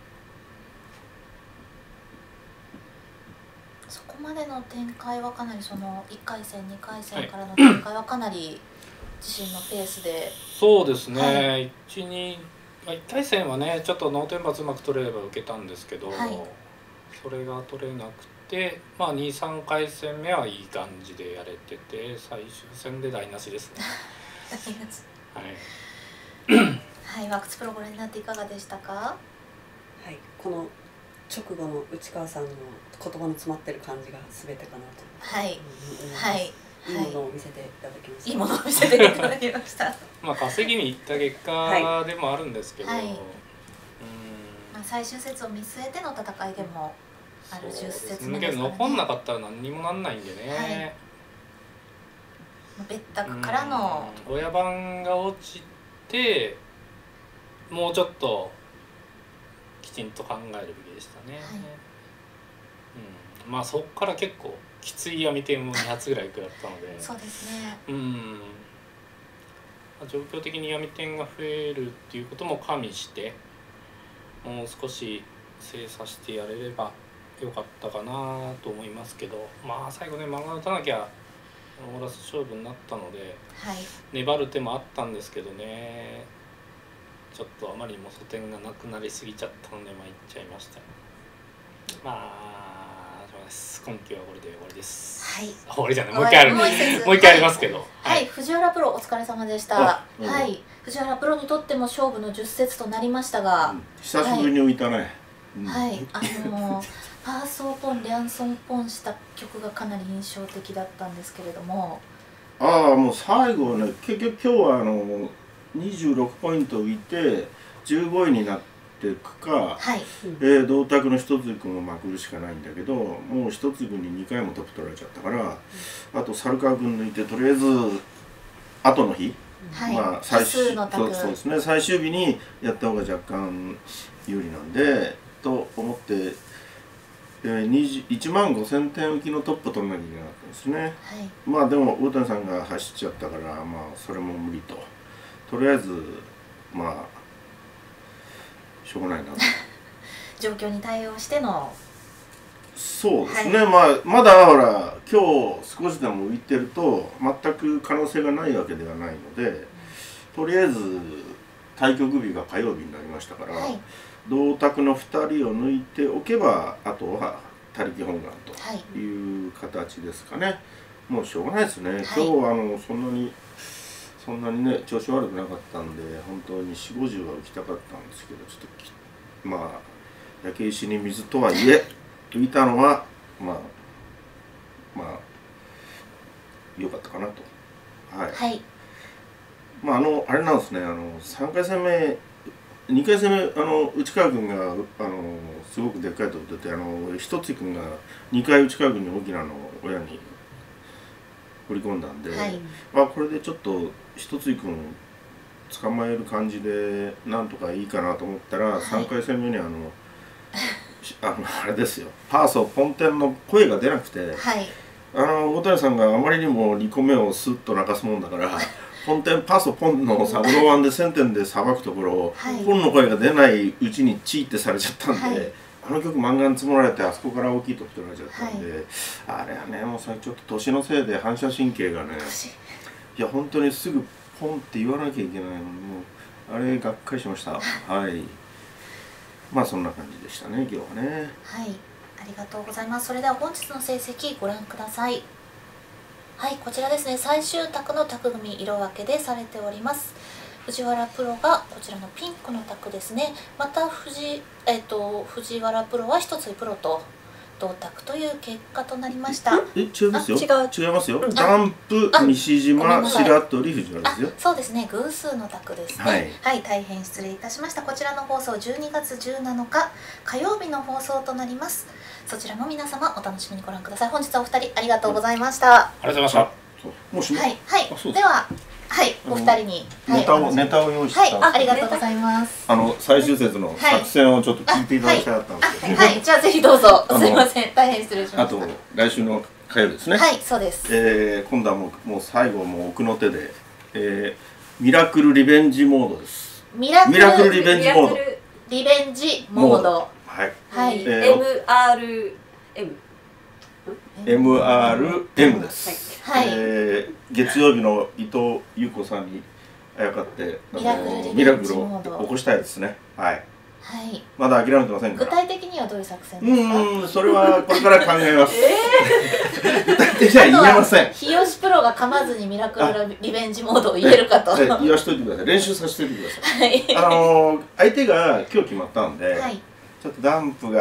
そこまでの展開はかなりそのいっかい戦にかい戦からの展開はかなり自身のペースで、はい、 そうですね、はい、いち、に、まあ、いっかい戦はねちょっと脳天罰うまく取れれば受けたんですけど、はい、それが取れなくて、まあ、に、さんかい戦目はいい感じでやれてて最終戦で台無しですね。はいはい、ワックスプロご覧になっていかがでしたか？ はい、この直後の内川さんの言葉の詰まってる感じが全てかなと。 はい、 うん、 はいいいものを見せていただきました。 いいものを見せていただきましたまあ稼ぎに行った結果でもあるんですけど、はい、うん、 まあ最終節を見据えての戦いでもあるじゅっせつめですからね。 だけど残んなかったら何にもなんないんでね、はい、 別宅からの親番が落ちてもうちょっときちんと考えるべきでしたね、はい、うん、まあそこから結構きつい闇点をに発ぐらい食らったのでそうですね、 うん、状況的に闇点が増えるっていうことも加味してもう少し精査してやれればよかったかなと思いますけど、まあ最後ね漫画打たなきゃオーラス勝負になったので、はい、粘る手もあったんですけどね、ちょっとあまりにも素点がなくなりすぎちゃったので参っちゃいました。まあそうです、今期はこれで終わりです。はい、終わりじゃない、もう一回ある、もう一回ありますけど、はい、 はい、藤原プロお疲れ様でした。うん、はい、藤原プロにとっても勝負のじゅっせつとなりましたが、うん、 久しぶりに浮いたね。はい、 うん、はい、あのーファーソーポン、リャンソンポンした曲がかなり印象的だったんですけれども、 ああもう最後ね、結局今日はあのにじゅうろくポイント浮いてじゅうごいになっていくか、はい、えー、同卓の一つ君をまくるしかないんだけど、もう一つ君ににかいもトップ取られちゃったから、うん、あと猿川君抜いてとりあえず後の日、はい、まあ最終そうそうですね、最終日にやった方が若干有利なんでと思って。いちまんごせんてん浮きのトップ取らなきゃいけなかったんですね、はい、まあでも大谷さんが走っちゃったから、まあそれも無理と、とりあえずまあしょうがないなと状況に対応してのそうですね、はい、まあまだほら今日少しでも浮いてると全く可能性がないわけではないので、うん、とりあえず対局日が火曜日になりましたから、はい、同卓のふたりを抜いておけばあとは他力本願という形ですかね、はい、もうしょうがないですね、はい、今日はあのそんなにそんなにね調子悪くなかったんで本当によんじゅうごじゅうは浮きたかったんですけど、ちょっときまあ焼け石に水とはいえ浮いたのはまあまあ良かったかなと。はい、はい、まああのあれなんですね、あのさんかい戦目にかい戦目あの内川君があのすごくでっかいとこ出て、あの一つ君がにかい内川君に大きなの親に振り込んだんで、はい、まあこれでちょっと一つ君捕まえる感じでなんとかいいかなと思ったら、はい、さんかい戦目にあのあのあれですよ、パーソーポンテンの声が出なくて、はい、あの大谷さんがあまりにもにこめをスッと泣かすもんだからポンテンパソポンのサブロワンでせんてんでさばくところを、はい、ポンの声が出ないうちにチーってされちゃったんで、はい、あの曲漫画に積もられてあそこから大きいとこ取られちゃったんで、はい、あれはねもうそれちょっと年のせいで反射神経がね、いや本当にすぐポンって言わなきゃいけないのにもうあれがっかりしました。はい、まあそんな感じでしたね今日はね。 はい、ありがとうございます。それでは本日の成績ご覧ください。はい、こちらですね、最終卓の卓組色分けでされております。藤原プロがこちらのピンクの卓ですね。また藤、えっと、藤原プロは一つプロと同卓という結果となりました。 え、違いますよ。違う違いますよ。ダンプ、西島、白鳥、藤原ですよ。 そうですね、偶数の卓ですね。はい、はい、大変失礼いたしました。こちらの放送じゅうにがつじゅうなのか火曜日の放送となります。そちらも皆様お楽しみにご覧ください。本日はお二人ありがとうございました。 ありがとうございました。 もしもはいはいでははいお二人にネタをネタを用意した。 はい、ありがとうございます。 あの最終節の作戦をちょっと聞いていただきたかったんですけど。 はい、じゃあぜひどうぞ。すみません、大変失礼しました。 あと来週の火曜日ですね。 はい、そうです。 えー今度はもうもう最後もう奥の手でえミラクルリベンジモードです。 ミラクルリベンジモード。 リベンジモード。 はいはい。 エムアールエム。 エムアールエム です。はい。えー、月曜日の伊藤優子さんにあやかってミラクルミラクルを起こしたいですね。はい。 はい。 まだ諦めてませんから。 具体的にはどういう作戦ですか。 うん、それはこれから考えます。えー、具体的には言えません。 日吉プロが噛まずにミラクルリベンジモードを言えるかと。 言わしといてください。練習させておいてください。はい。あのー、相手が今日決まったんで。はい。ちょっとダンプが入っ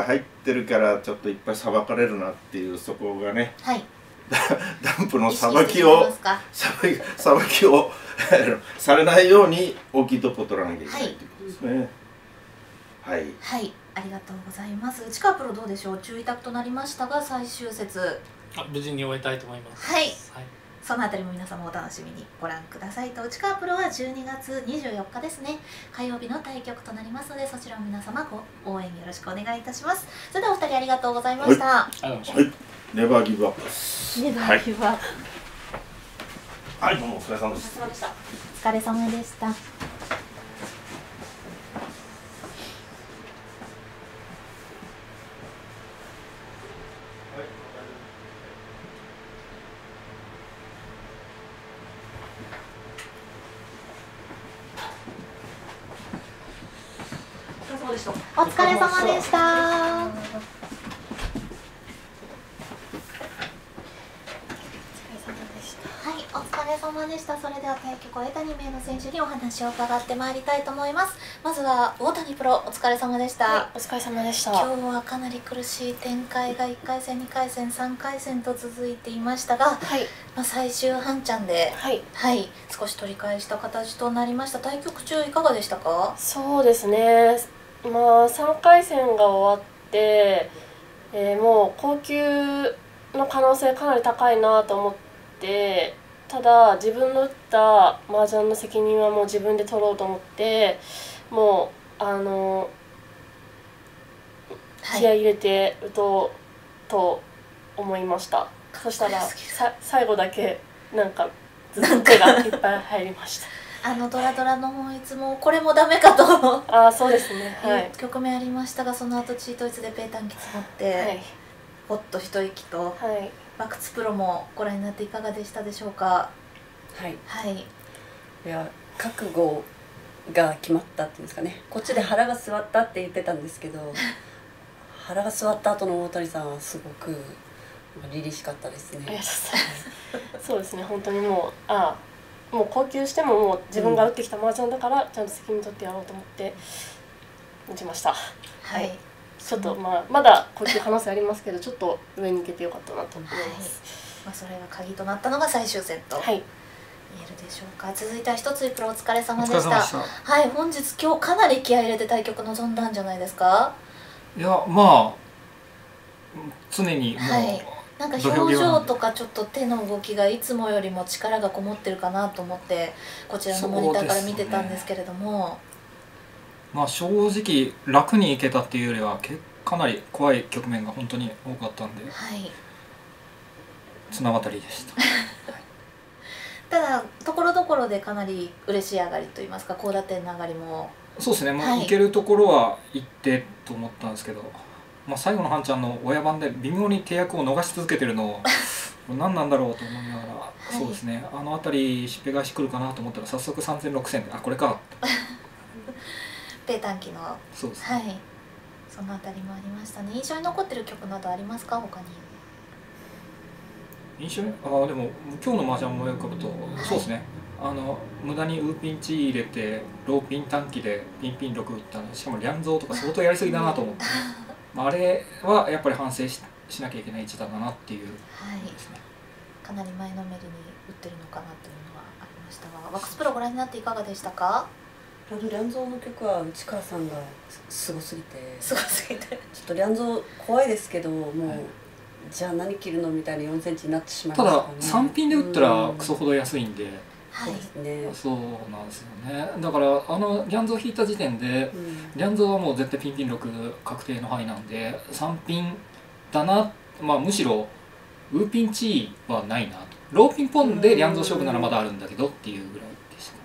ってるからちょっといっぱいさばかれるなっていう、そこがね、 はい、 ダンプのさばきをさばきさばきをされないように大きいトップを取らなきゃいけないということですね。はい、 はい、ありがとうございます。内川プロどうでしょう。注意択となりましたが最終節、 あ、無事に終えたいと思います。 はい、 はい、 そのあたりも皆様お楽しみにご覧くださいと。内川プロはじゅうにがつにじゅうよっかですね、火曜日の対局となりますので、そちらも皆様ご応援よろしくお願いいたします。それではお二人ありがとうございました。 ありがとうございました。 はい、ネバーギブアップです。 ネバーギブアップ。 はい、はい、どうもお疲れ様です。 お疲れ様でした。お疲れ様でした。はい、お疲れ様でした。それでは対局を終えたにめいの選手にお話を伺ってまいりたいと思います。まずは大谷プロ、お疲れ様でした。 はい、お疲れ様でした。 今日はかなり苦しい展開がいっかいせん、にかいせん、さんかいせんと続いていましたが、はい、まあ最終半チャンで、はい、はい、少し取り返した形となりました。対局中いかがでしたか？ そうですね。まあ、さんかいせんが終わって、えー、もう高級の可能性かなり高いなと思って、ただ自分の打った麻雀の責任はもう自分で取ろうと思って、もうあの気合い入れて打とうと思いました。はい、そしたらさ最後だけなんかずっと手がいっぱい入りました。 あのドラドラの本一もこれもダメかとあ、そうですね、はい、 局面ありましたが、その後チートイツでペータンキ積もって、はい、ほっと一息と、はい、バクツプロもご覧になっていかがでしたでしょうか？ はい、 はい、 いや覚悟が決まったっていうんですかね、こっちで腹が据わったって言ってたんですけど、はい、腹が据わった後の大谷さんはすごく凛々しかったですね。 ありがとうございます。そうですね、本当にもうあもう高級してももう自分が打ってきた麻雀だからちゃんと責任取ってやろうと思って打ちました。はい、はい、ちょっとまあまだ高級可能性ありますけど、ちょっと上に行けてよかったなと思います。 はい、まあそれが鍵となったのが最終戦と、はい、言えるでしょうか。続いては一ついプロお疲れ様でした。したはい、本日今日かなり気合い入れて対局臨んだんじゃないですか？ いや、まあ常にもう、はい、 なんか表情とかちょっと手の動きがいつもよりも力がこもってるかなと思ってこちらのモニターから見てたんですけれども、ね、 まあ正直楽にいけたっていうよりはかなり怖い局面が本当に多かったんで、はい、綱渡りでした。はい、 ただところどころでかなり嬉しい上がりといいますか、高打点の上がりもそうですね、まあはい、いけるところは行ってと思ったんですけど、まあ、最後の半ちゃんの親番で微妙に契約を逃し続けてるのを何なんだろうと思いながら、はい、そうですね、あの辺りしっぺ返し来るかなと思ったら早速さんぜんろくせんで、あ、これかペータンキのそうですね、 はい、その辺りもありましたね。印象に残ってる曲などありますか？他に印象にああでも今日の麻雀思い浮かぶと、はい、そうですね、あの無駄にウーピンチ入れてローピン短期でピンピンろく打ったの、しかもリャンゾーとか相当やりすぎだなと思ってまああれはやっぱり反省 し, しなきゃいけない位置だなっていう、 はいですね、かなり前のめりに打ってるのかなというのはありましたが、ワックスプロご覧になっていかがでしたか？ あのリャンゾーの曲は内川さんがすごすぎてすごすぎてちょっとリャンゾー怖いですけど、もう、はい、じゃあ何切るのみたいなよんセンチになってしまいましたね。 たださんピンで打ったらクソほど安いんで、 そうですね、 そうなんですよね。だからあのリャンゾー引いた時点で、うん、リャンゾーはもう絶対ピンピンろく確定の範囲なんでさんピンだな、まあむしろウーピンチーはないなと、ローピンポンでリャンゾー勝負ならまだあるんだけどっていうぐらいでしたね。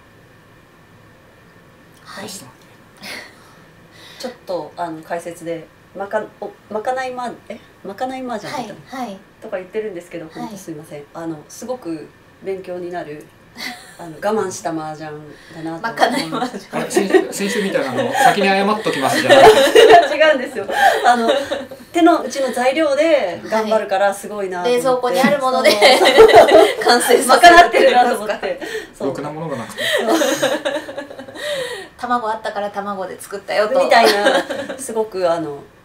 はい、 ちょっとあの解説でまかおまかないまえまかないマージャンみたいな、はいはい、とか言ってるんですけど、本当すいません、はい、あのすごく勉強になるあの我慢した麻雀だなと思います。 先週みたいなの先に謝っときますじゃない違うんですよ。あの手のうちの材料で頑張るからすごいなと思って、 はい、冷蔵庫にあるもので完成させ賄ってるなと思って、 ろくなものがなくて卵あったから卵で作ったよとみたいな、すごくあの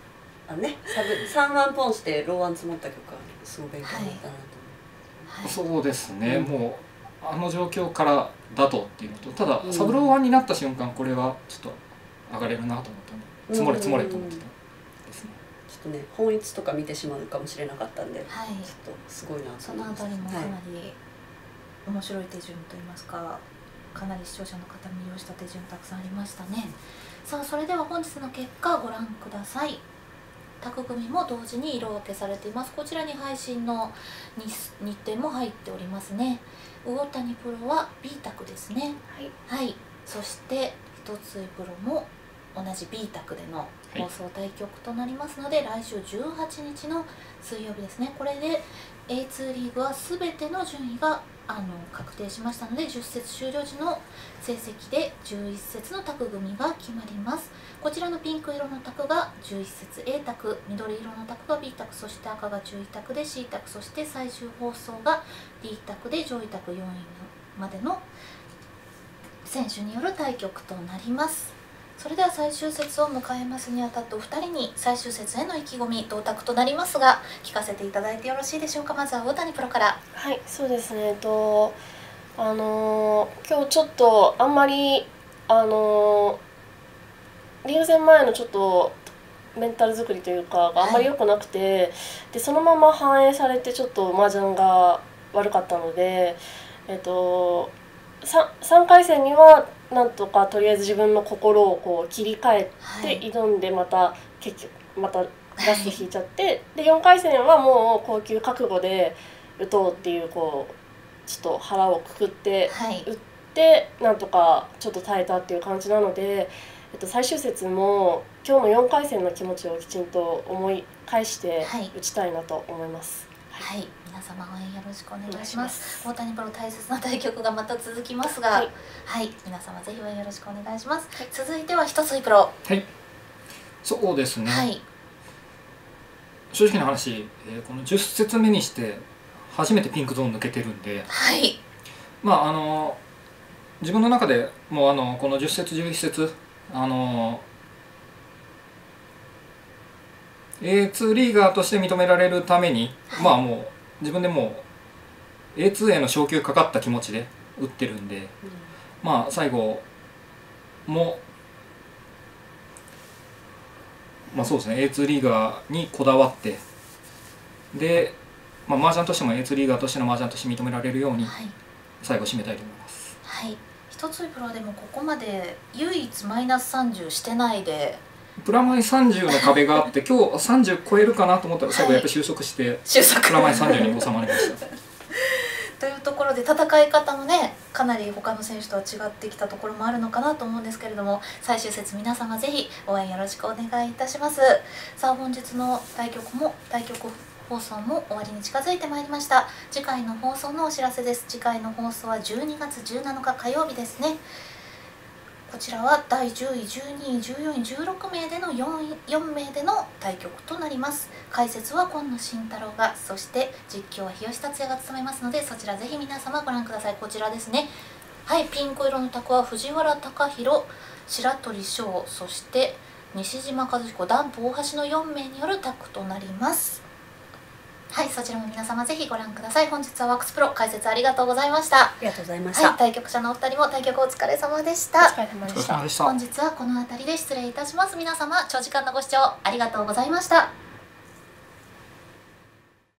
あね、サブさんわんポンしてローワン積もった曲はすごい勉強になったなと思はい、そうですね、うん、もうあの状況からだとっていうのと、ただ、うん、サブローワンになった瞬間これはちょっと上がれるなと思ったので、積もれ積もれと思ってたですね。 ちょっとね本一とか見てしまうかもしれなかったんで、 はい、 ちょっとすごいなとそのあたりもかなり面白い手順といいますか、はい、かなり視聴者の方魅了した手順たくさんありましたね。さあそれでは本日の結果ご覧ください。タク組も同時に色分けされています。こちらに配信の日程も入っておりますね。魚谷プロは B 卓ですね。はい、はい、そして一つ井プロも同じ B 卓での放送対局となりますので、はい、来週じゅうはちにちの水曜日ですね。これで エーツー リーグは全ての順位があの確定しましたので、じゅっ節終了時の成績でじゅういち節の卓組が決まります。こちらのピンク色の卓がじゅういち節 A 卓、緑色の卓が B 卓、そして赤がじゅういち卓で C 卓、そして最終放送が D 卓で上位卓よんいまでの選手による対局となります。それでは最終節を迎えますにあたってお二人に最終節への意気込み同卓となりますが聞かせていただいてよろしいでしょうか。まずは大谷プロから。 はい、そうですね、えっとあのー、今日ちょっとあんまりあのー、リーグ戦前のちょっとメンタル作りというかがあんまり良くなくて、はい、でそのまま反映されてちょっと麻雀が悪かったので、えっと 3, さんかい戦にはなんとかとりあえず自分の心をこう切り替えて挑んで、また結局またラスト引いちゃって、はい、でよんかい戦はもう高級覚悟で打とうっていうこうちょっと腹をくくって打って、はい、なんとかちょっと耐えたっていう感じなので、えっと、最終節も今日のよんかい戦の気持ちをきちんと思い返して打ちたいなと思います。 はい、はい、皆様応援よろしくお願いします。大谷プロ大切な対局がまた続きますが、はい、はい、皆様ぜひ応援よろしくお願いします。はい、続いては一つ井プロ。 はい、そうですね。はい、正直な話、えー、このじゅっ節目にして初めてピンクゾーン抜けてるんで、 はい、 まああの自分の中でもうあのこのじゅっ節じゅういち節あの エーツー リーガーとして認められるために、はい、まあもう自分でもう エーツー への昇級かかった気持ちで打ってるんで、うん、まあ最後もまあそうですね エーツー リーガーにこだわってで、まあ、麻雀としても エーツー リーガーとしての麻雀として認められるように最後締めたいと思います。 はい、一つプロでもここまで唯一マイナスさんじゅうしてないでプラマイさんじゅうの壁があって今日さんじゅう超えるかなと思ったら最後やっぱり収束して、はい、プラマイさんじゅうに収まりましたというところで戦い方もねかなり他の選手とは違ってきたところもあるのかなと思うんですけれども、最終節皆様ぜひ応援よろしくお願いいたします。さあ本日の対局も対局放送も終わりに近づいてまいりました。次回の放送のお知らせです。次回の放送はじゅうにがつじゅうなのか火曜日ですね。こちらはだいじゅうい、じゅうにい、じゅうよんい、じゅうろくめいでの 4, 4名での対局となります。解説は今野慎太郎が、そして実況は日吉達也が務めますので、そちらぜひ皆様ご覧ください。こちらですね。はい、ピンク色の卓は藤原貴弘、白鳥翔、そして西島和彦、ダンプ大橋のよんめいによるタッグとなります。はい、そちらも皆様ぜひご覧ください。本日はワックスプロ解説ありがとうございました。 ありがとうございました。 はい、対局者のお二人も対局お疲れ様でした。 お疲れ様でした。 本日はこの辺りで失礼いたします。皆様長時間のご視聴ありがとうございました。